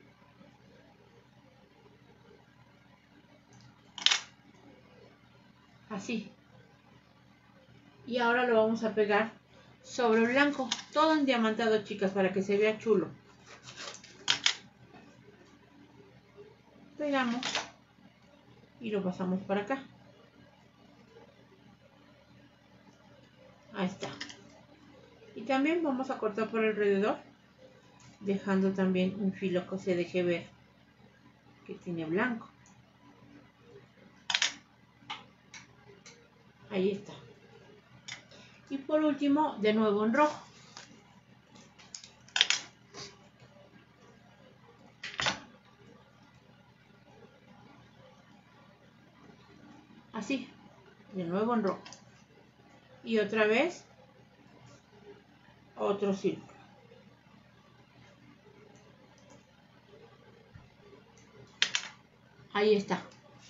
Así. Y ahora lo vamos a pegar sobre el blanco. Todo en diamantado, chicas, para que se vea chulo. Pegamos. y lo pasamos para acá. Ahí está. Y también vamos a cortar por alrededor, dejando también un filo que se deje ver que tiene blanco. Ahí está. Y por último, de nuevo en rojo. Así, de nuevo en rojo. Y otra vez, otro círculo. Ahí está.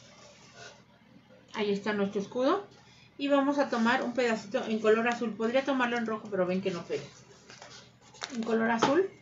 Ahí está nuestro escudo. Y vamos a tomar un pedacito en color azul. Podría tomarlo en rojo, pero ven que no pega. En color azul.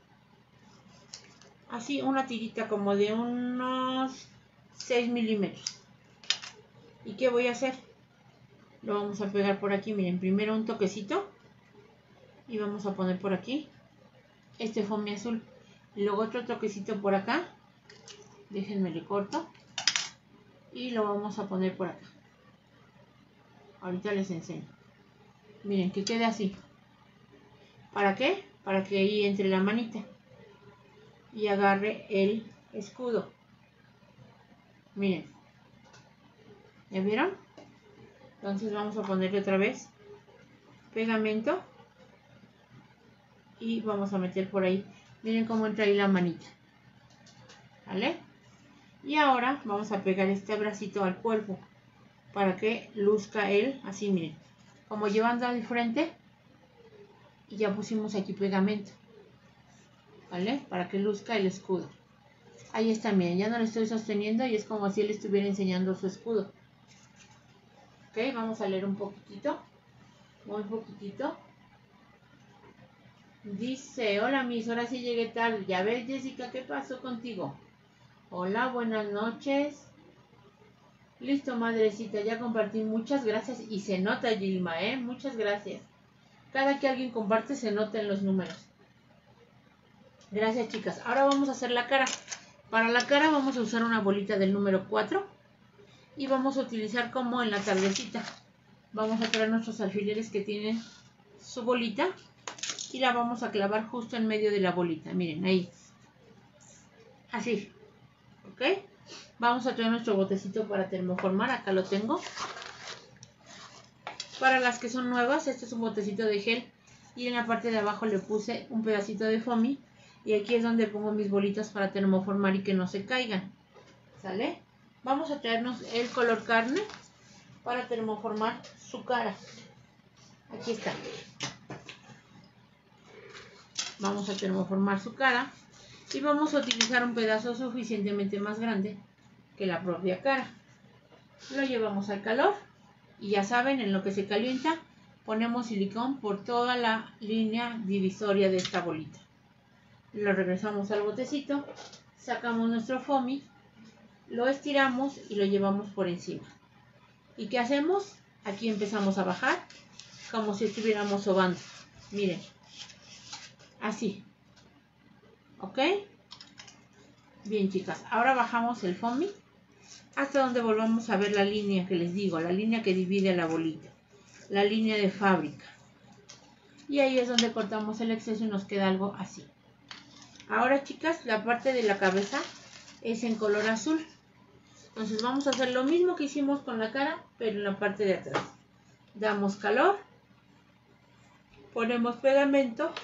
Así, una tirita como de unos 6 milímetros. ¿Y qué voy a hacer? Lo vamos a pegar por aquí. Miren, primero un toquecito. Y vamos a poner por aquí este foamy azul. Y luego otro toquecito por acá. Déjenme le corto. Y lo vamos a poner por acá. Ahorita les enseño. Miren, que quede así. ¿Para qué? Para que ahí entre la manita y agarre el escudo. Miren. ¿Ya vieron? Entonces vamos a ponerle otra vez pegamento. Y vamos a meter por ahí. Miren cómo entra ahí la manita. ¿Vale? Y ahora vamos a pegar este bracito al cuerpo. Para que luzca él, así miren, como llevando al frente. Y ya pusimos aquí pegamento, ¿vale? Para que luzca el escudo. Ahí está, miren, ya no lo estoy sosteniendo y es como si él estuviera enseñando su escudo. Ok, vamos a leer un poquitito, muy poquitito. Dice, hola mis, ahora sí llegué tarde. Ya ves, Jessica, ¿qué pasó contigo? Hola, buenas noches. Listo, madrecita, ya compartí, muchas gracias. Y se nota, Gilma, muchas gracias. Cada que alguien comparte se nota en los números. Gracias, chicas. Ahora vamos a hacer la cara. Para la cara vamos a usar una bolita del número 4. Y vamos a utilizar como en la tardecita. Vamos a traer nuestros alfileres que tienen su bolita. Y la vamos a clavar justo en medio de la bolita. Miren, ahí. Así. ¿Ok? Vamos a traer nuestro botecito para termoformar. Acá lo tengo. Para las que son nuevas, este es un botecito de gel. Y en la parte de abajo le puse un pedacito de foamy. Y aquí es donde pongo mis bolitas para termoformar y que no se caigan. ¿Sale? Vamos a traernos el color carne para termoformar su cara. Aquí está. Vamos a termoformar su cara. Y vamos a utilizar un pedazo suficientemente más grande que la propia cara. Lo llevamos al calor. Y ya saben, en lo que se calienta, ponemos silicón por toda la línea divisoria de esta bolita. Lo regresamos al botecito, sacamos nuestro foamy, lo estiramos y lo llevamos por encima. ¿Y qué hacemos? Aquí empezamos a bajar como si estuviéramos sobando. Miren, así. ¿Ok? Bien, chicas, ahora bajamos el foamy hasta donde volvamos a ver la línea que les digo, la línea que divide a la bolita, la línea de fábrica. Y ahí es donde cortamos el exceso y nos queda algo así. Ahora, chicas, la parte de la cabeza es en color azul. Entonces vamos a hacer lo mismo que hicimos con la cara, pero en la parte de atrás. Damos calor, ponemos pegamento,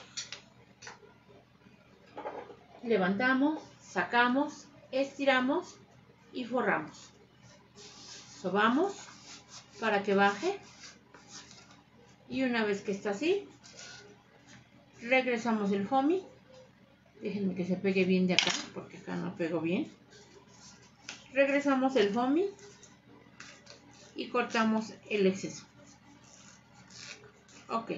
levantamos, sacamos, estiramos y forramos. Sobamos para que baje. Y una vez que está así, regresamos el foamy. Déjenme que se pegue bien de acá, porque acá no pego bien. Regresamos el foamy y cortamos el exceso. Ok.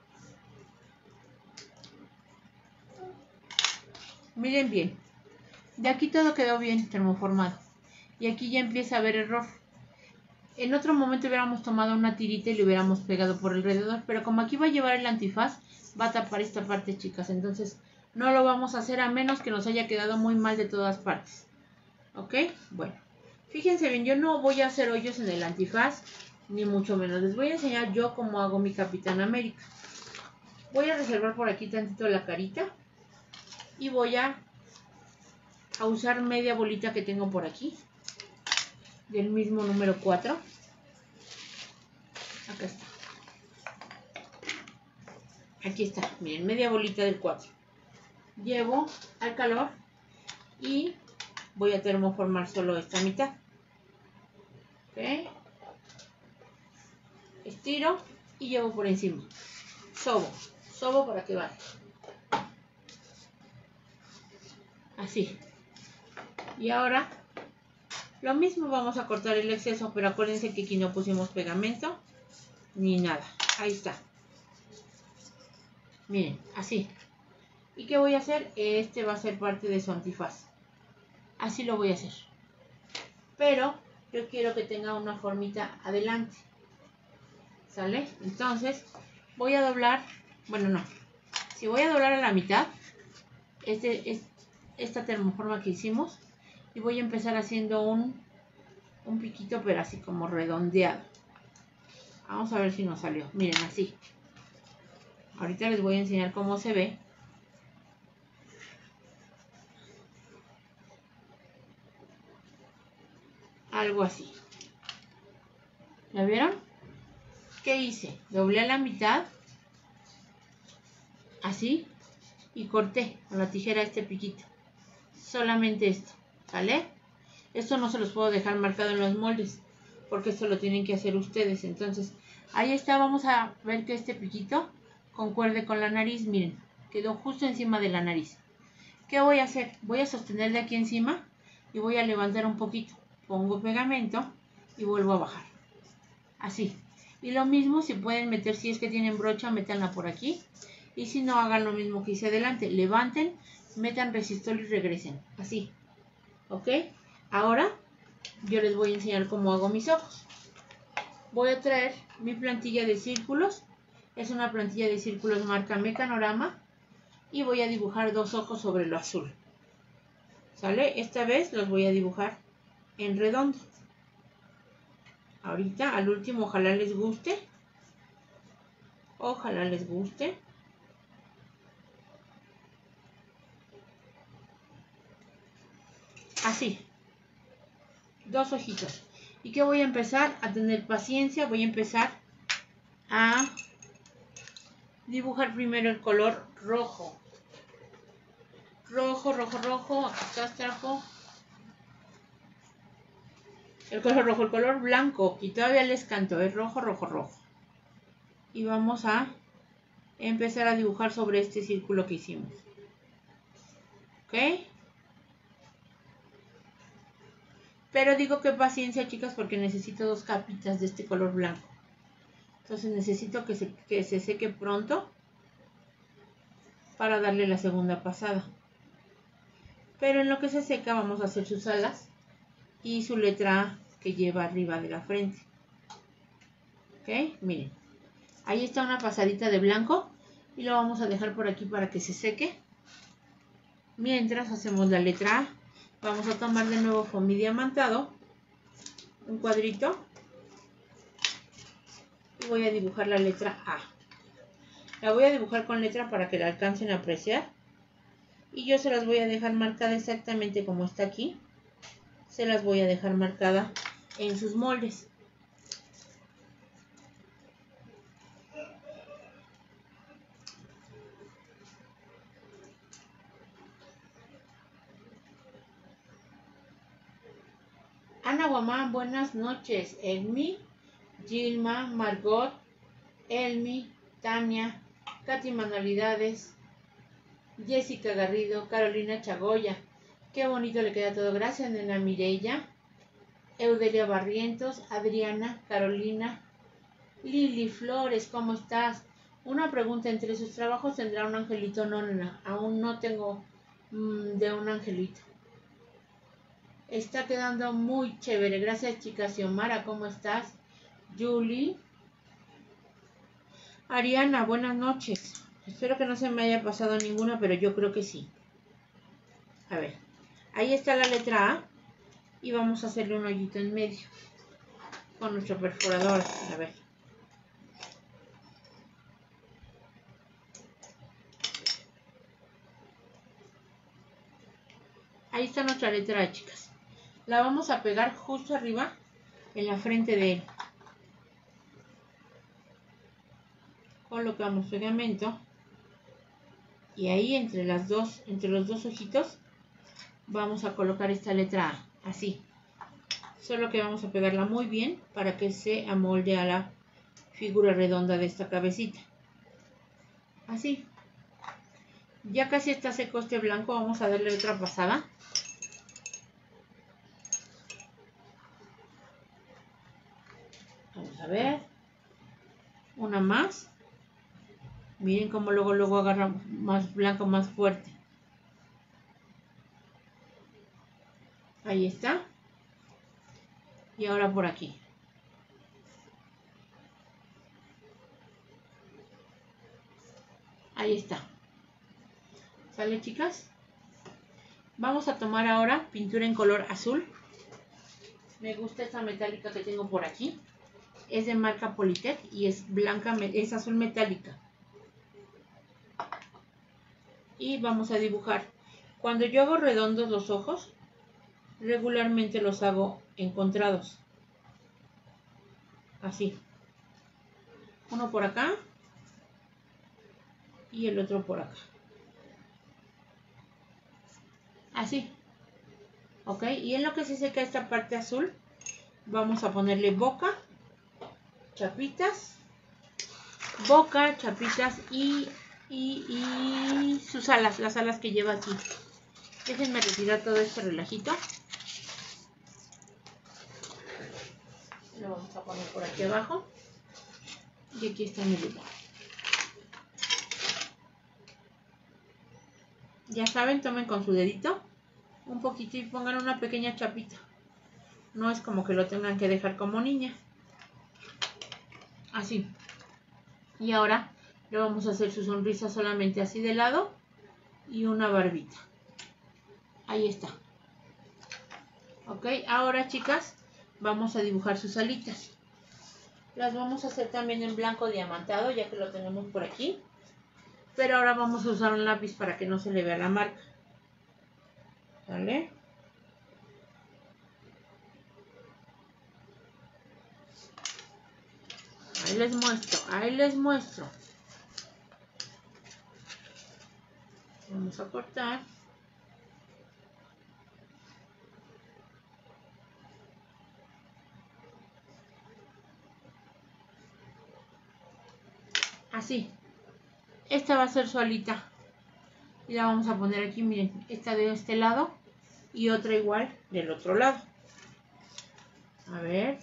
Miren bien. De aquí todo quedó bien termoformado. Y aquí ya empieza a haber error. En otro momento hubiéramos tomado una tirita y le hubiéramos pegado por alrededor. Pero como aquí va a llevar el antifaz, va a tapar esta parte, chicas. Entonces no lo vamos a hacer a menos que nos haya quedado muy mal de todas partes. ¿Ok? Bueno. Fíjense bien, yo no voy a hacer hoyos en el antifaz, ni mucho menos. Les voy a enseñar yo cómo hago mi Capitán América. Voy a reservar por aquí tantito la carita. Y voy a usar media bolita que tengo por aquí. Del mismo número 4. Acá está. Aquí está, miren, media bolita del 4. Llevo al calor y voy a termoformar solo esta mitad. ¿Ok? Estiro y llevo por encima. Sobo para que baje. Así. Y ahora, lo mismo, vamos a cortar el exceso, pero acuérdense que aquí no pusimos pegamento ni nada. Ahí está. Miren, así. ¿Y qué voy a hacer? Este va a ser parte de su antifaz. Así lo voy a hacer. Pero yo quiero que tenga una formita adelante. ¿Sale? Entonces voy a doblar, bueno no, si voy a doblar a la mitad esta termoforma que hicimos, y voy a empezar haciendo un piquito, pero así como redondeado. Vamos a ver si nos salió. Miren, así. Ahorita les voy a enseñar cómo se ve. Algo así. ¿Ya vieron? ¿Qué hice? Doblé a la mitad, así, y corté con la tijera este piquito. Solamente esto, ¿sale? Esto no se los puedo dejar marcado en los moldes, porque esto lo tienen que hacer ustedes. Entonces, ahí está. Vamos a ver que este piquito concuerde con la nariz. Miren, quedó justo encima de la nariz. ¿Qué voy a hacer? Voy a sostener de aquí encima y voy a levantar un poquito. Pongo pegamento y vuelvo a bajar. Así. Y lo mismo, si pueden meter, si es que tienen brocha, métanla por aquí. Y si no, hagan lo mismo que hice adelante. Levanten, metan resistol y regresen. Así. ¿Ok? Ahora yo les voy a enseñar cómo hago mis ojos. Voy a traer mi plantilla de círculos. Es una plantilla de círculos marca Mecanorama. Y voy a dibujar 2 ojos sobre lo azul. ¿Sale? Esta vez los voy a dibujar en redondo. Ahorita, al último, ojalá les guste. Ojalá les guste. Así. 2 ojitos. ¿Y qué voy a empezar? A tener paciencia. Voy a empezar a dibujar primero el color rojo. Rojo. Acá está rojo. El color rojo, el color blanco. Y todavía les canto. Es rojo. Y vamos a empezar a dibujar sobre este círculo que hicimos. ¿Ok? Pero digo que paciencia, chicas, porque necesito 2 capitas de este color blanco. Entonces necesito que se seque pronto para darle la segunda pasada. Pero en lo que se seca vamos a hacer sus alas y su letra A que lleva arriba de la frente. ¿Ok? Miren. Ahí está una pasadita de blanco y lo vamos a dejar por aquí para que se seque. Mientras hacemos la letra A. Vamos a tomar de nuevo foamy diamantado, un cuadrito, y voy a dibujar la letra A. La voy a dibujar con letra para que la alcancen a apreciar. Y yo se las voy a dejar marcada exactamente como está aquí. Se las voy a dejar marcada en sus moldes. Ana Guamán, buenas noches. Elmi, Gilma, Margot, Elmi, Tania, Katy Manualidades, Jessica Garrido, Carolina Chagoya. Qué bonito le queda todo. Gracias, nena Mireya, Eudelia Barrientos, Adriana, Carolina, Lili Flores, ¿cómo estás? Una pregunta, ¿entre sus trabajos tendrá un angelito? No, nena, aún no tengo de un angelito. Está quedando muy chévere. Gracias, chicas. Xiomara, ¿cómo estás? Julie. Ariana, buenas noches. Espero que no se me haya pasado ninguna, pero yo creo que sí. A ver, ahí está la letra A. y vamos a hacerle un hoyito en medio con nuestra perforadora. A ver. Ahí está nuestra letra, chicas. La vamos a pegar justo arriba en la frente de él. Colocamos pegamento y ahí entre los dos ojitos vamos a colocar esta letra A, así. Solo que vamos a pegarla muy bien para que se amolde a la figura redonda de esta cabecita. Así. Ya casi está seco este blanco, vamos a darle otra pasada. Vamos a ver. Una más. Miren cómo luego agarra más blanco, más fuerte. Ahí está. Y ahora por aquí. Ahí está. ¿Sale, chicas? Vamos a tomar ahora pintura en color azul. Me gusta esta metálica que tengo por aquí. Es de marca Polytech y es blanca, es azul metálica. Y vamos a dibujar. Cuando yo hago redondos los ojos, regularmente los hago encontrados. Así. Uno por acá y el otro por acá. Así. Ok, y en lo que se seca esta parte azul, vamos a ponerle boca, chapitas, y sus alas, las alas que lleva aquí. Déjenme retirar todo este relajito. Lo vamos a poner por aquí abajo. Y aquí está mi lugar. Ya saben, tomen con su dedito un poquito y pongan una pequeña chapita. No es como que lo tengan que dejar como niña. Así. Y ahora le vamos a hacer su sonrisa solamente así de lado y una barbita. Ahí está. Ok, ahora, chicas, vamos a dibujar sus alitas. Las vamos a hacer también en blanco diamantado, ya que lo tenemos por aquí. Pero ahora vamos a usar un lápiz para que no se le vea la marca. ¿Vale? Ahí les muestro, ahí les muestro. Vamos a cortar. Así. Esta va a ser su alita. Y la vamos a poner aquí, miren. Esta de este lado y otra igual del otro lado. A ver.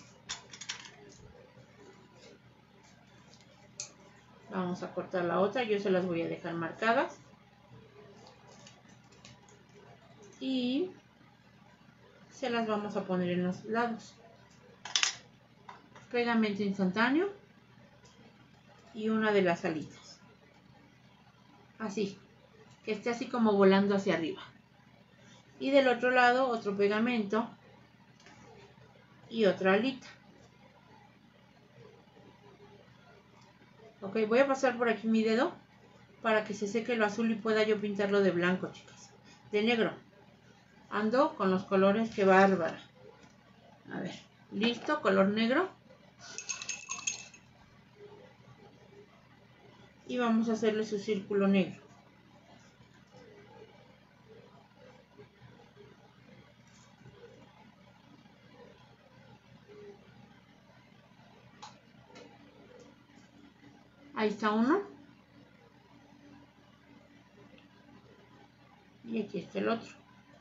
Vamos a cortar la otra. Yo se las voy a dejar marcadas. Y se las vamos a poner en los lados. Pegamento instantáneo. Y una de las alitas. Así. Que esté así como volando hacia arriba. Y del otro lado otro pegamento. Y otra alita. Ok, voy a pasar por aquí mi dedo para que se seque lo azul y pueda yo pintarlo de blanco, chicas. De negro. Ando con los colores, que bárbara. A ver, listo, color negro. Y vamos a hacerle su círculo negro. Ahí está uno. Y aquí está el otro.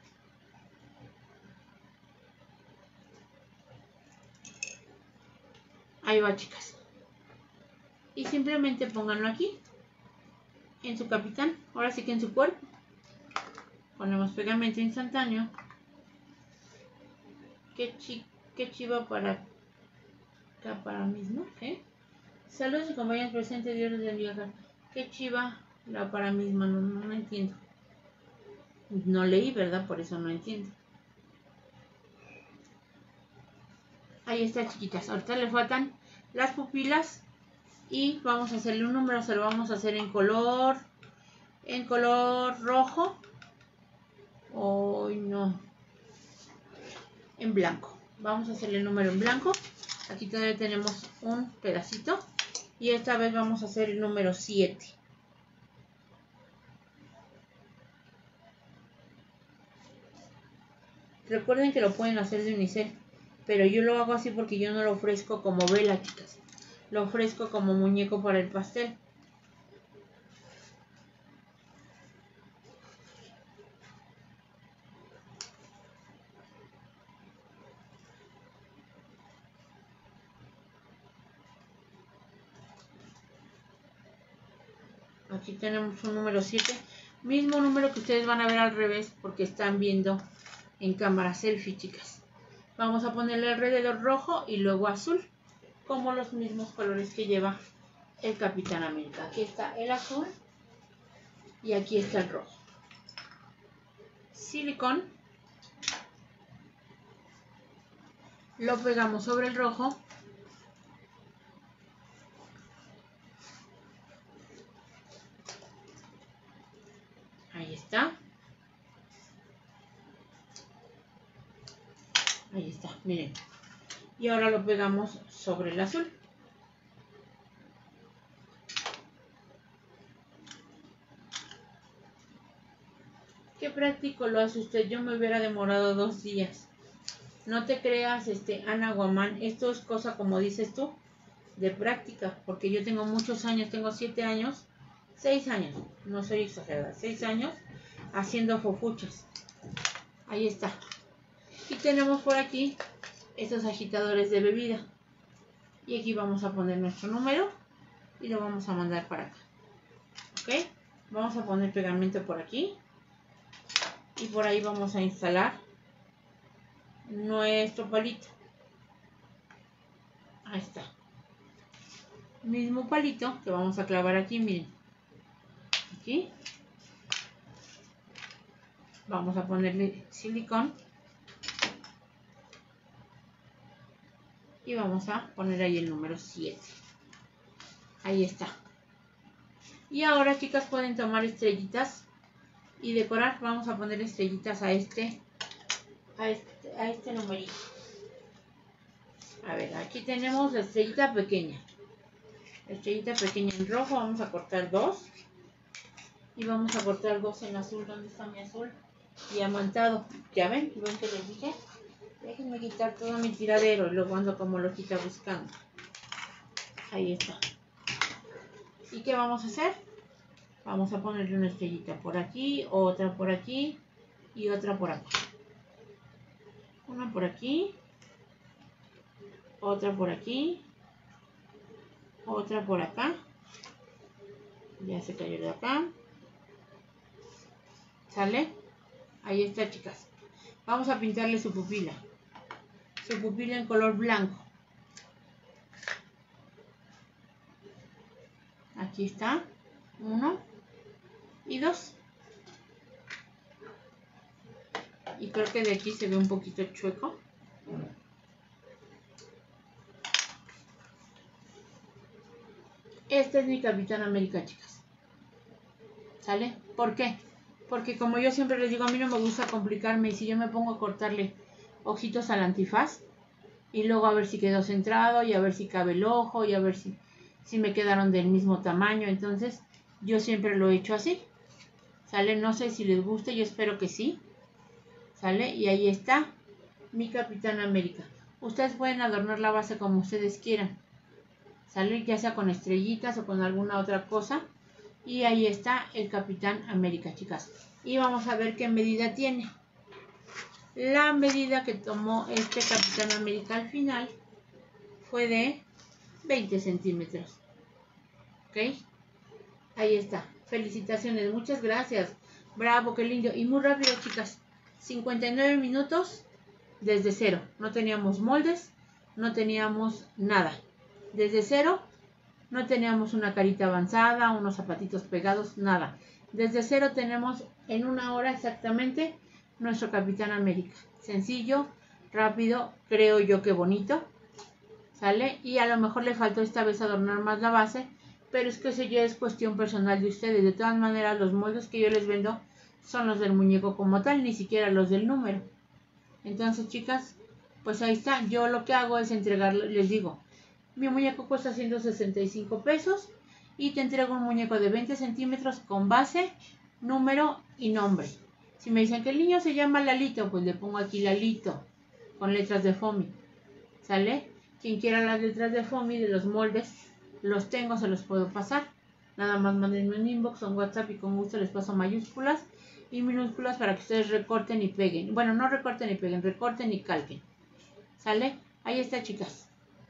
Ahí va, chicas. Y simplemente pónganlo aquí. En su capitán. Ahora sí que en su cuerpo. Ponemos pegamento instantáneo. Qué chiva para acá, para mismo. ¿Qué? Saludos y compañeros presentes. Dios les bendiga. Qué chiva la para misma. No entiendo. No leí, ¿verdad? Por eso no entiendo. Ahí está, chiquitas. Ahorita le faltan las pupilas y vamos a hacerle un número. Se lo vamos a hacer en color rojo. Hoy no. En blanco. Vamos a hacerle el número en blanco. Aquí todavía tenemos un pedacito. Y esta vez vamos a hacer el número 7. Recuerden que lo pueden hacer de unicel, pero yo lo hago así porque yo no lo ofrezco como vela, chicas. Lo ofrezco como muñeco para el pastel. Aquí tenemos un número 7. Mismo número que ustedes van a ver al revés porque están viendo en cámara selfie, chicas. Vamos a ponerle alrededor rojo y luego azul, como los mismos colores que lleva el Capitán América. Aquí está el azul y aquí está el rojo. Silicón. Lo pegamos sobre el rojo. Ahí está. Ahí está, miren. Y ahora lo pegamos sobre el azul. Qué práctico lo hace usted. Yo me hubiera demorado 2 días. No te creas, Ana Guamán. Esto es cosa, como dices tú, de práctica. Porque yo tengo muchos años, tengo 7 años, 6 años. No soy exagerada, 6 años haciendo fofuchas. Ahí está. Y tenemos por aquí estos agitadores de bebida. Y aquí vamos a poner nuestro número y lo vamos a mandar para acá. ¿Ok? Vamos a poner pegamento por aquí. Y por ahí vamos a instalar nuestro palito. Ahí está. Mismo palito que vamos a clavar aquí, miren. Aquí. Vamos a ponerle silicón. Y vamos a poner ahí el número 7. Ahí está. Y ahora, chicas, pueden tomar estrellitas y decorar. Vamos a poner estrellitas a este numerito. A ver, aquí tenemos la estrellita pequeña. Estrellita pequeña en rojo. Vamos a cortar 2. Y vamos a cortar 2 en azul. ¿Dónde está mi azul? Diamantado. ¿Ya ven? ¿Ven que les dije? Déjenme quitar todo mi tiradero y luego ando como loquita buscando. Ahí está. ¿Y qué vamos a hacer? Vamos a ponerle una estrellita por aquí, otra por aquí y otra por acá. Una por aquí, otra por aquí, otra por acá. Ya se cayó de acá. ¿Sale? Ahí está, chicas. Vamos a pintarle su pupila. Su pupila en color blanco. Aquí está. 1 y 2. Y creo que de aquí se ve un poquito chueco. Este es mi Capitán América, chicas. ¿Sale? ¿Por qué? Porque como yo siempre les digo, a mí no me gusta complicarme. Y si yo me pongo a cortarle ojitos al antifaz y luego a ver si quedó centrado y a ver si cabe el ojo y a ver si me quedaron del mismo tamaño. Entonces yo siempre lo he hecho así. ¿Sale? No sé si les guste, yo espero que sí. ¿Sale? Y ahí está mi Capitán América. Ustedes pueden adornar la base como ustedes quieran. ¿Sale? Ya sea con estrellitas o con alguna otra cosa. Y ahí está el Capitán América, chicas. Y vamos a ver qué medida tiene. La medida que tomó este Capitán América al final fue de 20 centímetros. ¿Ok? Ahí está. Felicitaciones. Muchas gracias. Bravo, qué lindo. Y muy rápido, chicas. 59 minutos desde cero. No teníamos moldes. No teníamos nada. Desde cero. No teníamos una carita avanzada, unos zapatitos pegados, nada. Desde cero tenemos en 1 hora exactamente nuestro Capitán América. Sencillo, rápido, creo yo que bonito. ¿Sale? Y a lo mejor le faltó esta vez adornar más la base, pero es que eso ya es cuestión personal de ustedes. De todas maneras, los moldes que yo les vendo son los del muñeco como tal, ni siquiera los del número. Entonces, chicas, pues ahí está. Yo lo que hago es entregarlo, les digo, mi muñeco cuesta 165 pesos y te entrego un muñeco de 20 centímetros con base, número y nombre. Si me dicen que el niño se llama Lalito, pues le pongo aquí Lalito con letras de foamy. ¿Sale? Quien quiera las letras de foamy de los moldes, los tengo, se los puedo pasar. Nada más mándenme un inbox o un WhatsApp y con gusto les paso mayúsculas y minúsculas para que ustedes recorten y peguen. Bueno, no recorten y peguen, recorten y calquen. ¿Sale? Ahí está, chicas.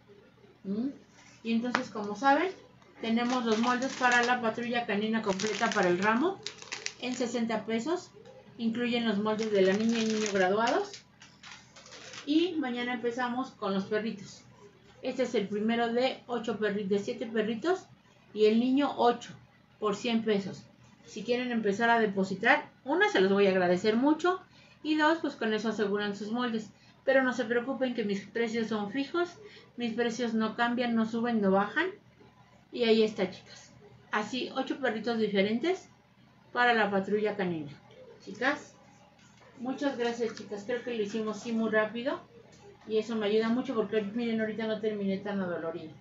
Y entonces, como saben, tenemos los moldes para la patrulla canina completa para el ramo en 60 pesos. Incluyen los moldes de la niña y niño graduados. Y mañana empezamos con los perritos. Este es el primero de 7 perritos y el niño 8 por 100 pesos. Si quieren empezar a depositar, una, se los voy a agradecer mucho, y dos, pues con eso aseguran sus moldes. Pero no se preocupen que mis precios son fijos, mis precios no cambian, no suben, no bajan. Y ahí está, chicas. Así, 8 perritos diferentes para la patrulla canina. Chicas, muchas gracias, chicas. Creo que lo hicimos sí muy rápido. Y eso me ayuda mucho porque miren, ahorita no terminé tan adolorido.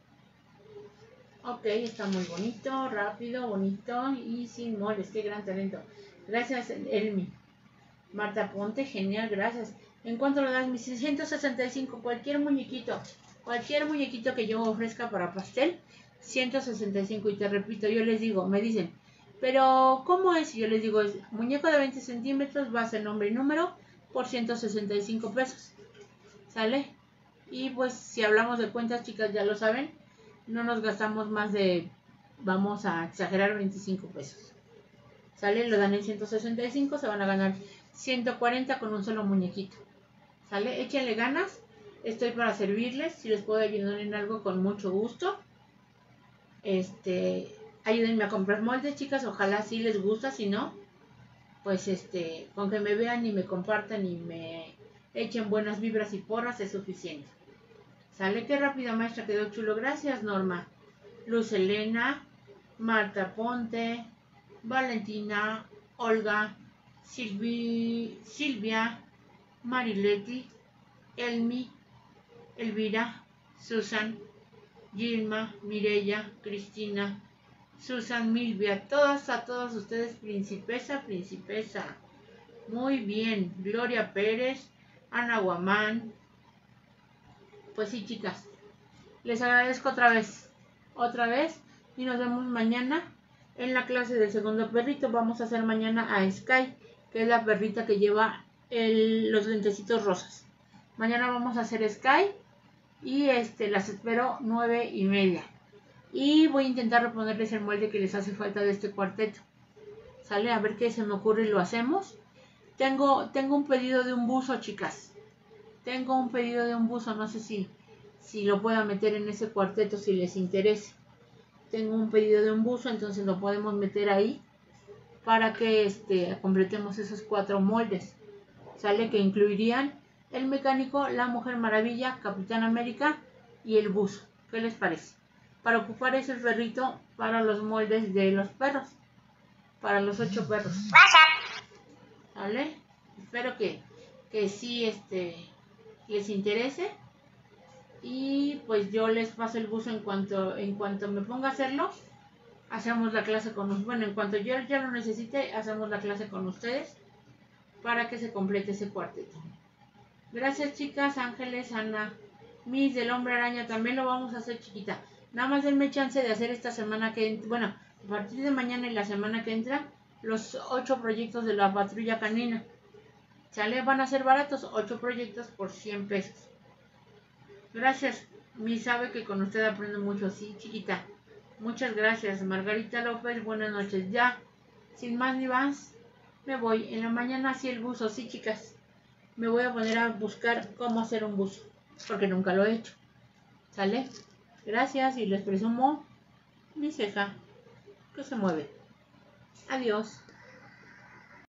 Ok, está muy bonito, rápido, bonito y sin moldes. Qué gran talento. Gracias, Elmi. Marta Ponte, genial, gracias. ¿En cuánto lo das? Mis 165, cualquier muñequito que yo ofrezca para pastel, 165. Y te repito, yo les digo, me dicen, pero ¿cómo es? Yo les digo, es muñeco de 20 centímetros, base, nombre y número, por 165 pesos. ¿Sale? Y pues si hablamos de cuentas, chicas, ya lo saben, no nos gastamos más de, vamos a exagerar, 25 pesos. ¿Sale? Lo dan en 165, se van a ganar 140 con un solo muñequito. ¿Sale? Échenle ganas, estoy para servirles, si les puedo ayudar en algo con mucho gusto. Ayúdenme a comprar moldes, chicas, ojalá sí les gusta, si no, pues con que me vean y me compartan y me echen buenas vibras y porras es suficiente. ¿Sale? Qué rápida, maestra, quedó chulo. Gracias, Norma. Luz Elena, Marta Ponte, Valentina, Olga, Silvia, Marileti, Elmi, Elvira, Susan, Gilma, Mireya, Cristina, Susan, Milvia, a todos ustedes, princesa. Muy bien. Gloria Pérez, Ana Guamán. Pues sí, chicas, les agradezco otra vez, y nos vemos mañana en la clase del segundo perrito. Vamos a hacer mañana a Sky, que es la perrita que lleva los lentecitos rosas. Mañana vamos a hacer Sky y las espero 9:30. Y voy a intentar reponerles el molde que les hace falta de este cuarteto. ¿Sale? A ver qué se me ocurre y lo hacemos. Tengo un pedido de un buzo, chicas. No sé si lo pueda meter en ese cuarteto, si les interesa. Tengo un pedido de un buzo, entonces lo podemos meter ahí para que completemos esos 4 moldes. ¿Sale? Que incluirían el mecánico, la Mujer Maravilla, Capitán América y el buzo. ¿Qué les parece? Para ocupar ese perrito para los moldes de los perros. Para los 8 perros. ¿Vale? Espero que sí les interese. Y pues yo les paso el buzo en cuanto me ponga a hacerlo. Hacemos la clase con ustedes. Bueno, en cuanto yo ya lo necesite, hacemos la clase con ustedes para que se complete ese cuarteto. Gracias, chicas. Ángeles, Ana, Miss del Hombre Araña, también lo vamos a hacer, chiquita. Nada más denme chance de hacer esta semana a partir de mañana y la semana que entra, los 8 proyectos de la patrulla canina. ¿Sale? Van a ser baratos, 8 proyectos por 100 pesos. Gracias. Mi sabe que con usted aprendo mucho. Sí, chiquita. Muchas gracias. Margarita López, buenas noches. Ya, sin más ni más, me voy. En la mañana hacía el buzo. Sí, chicas. Me voy a poner a buscar cómo hacer un buzo, porque nunca lo he hecho. ¿Sale? Gracias y les presumo mi ceja que se mueve. Adiós.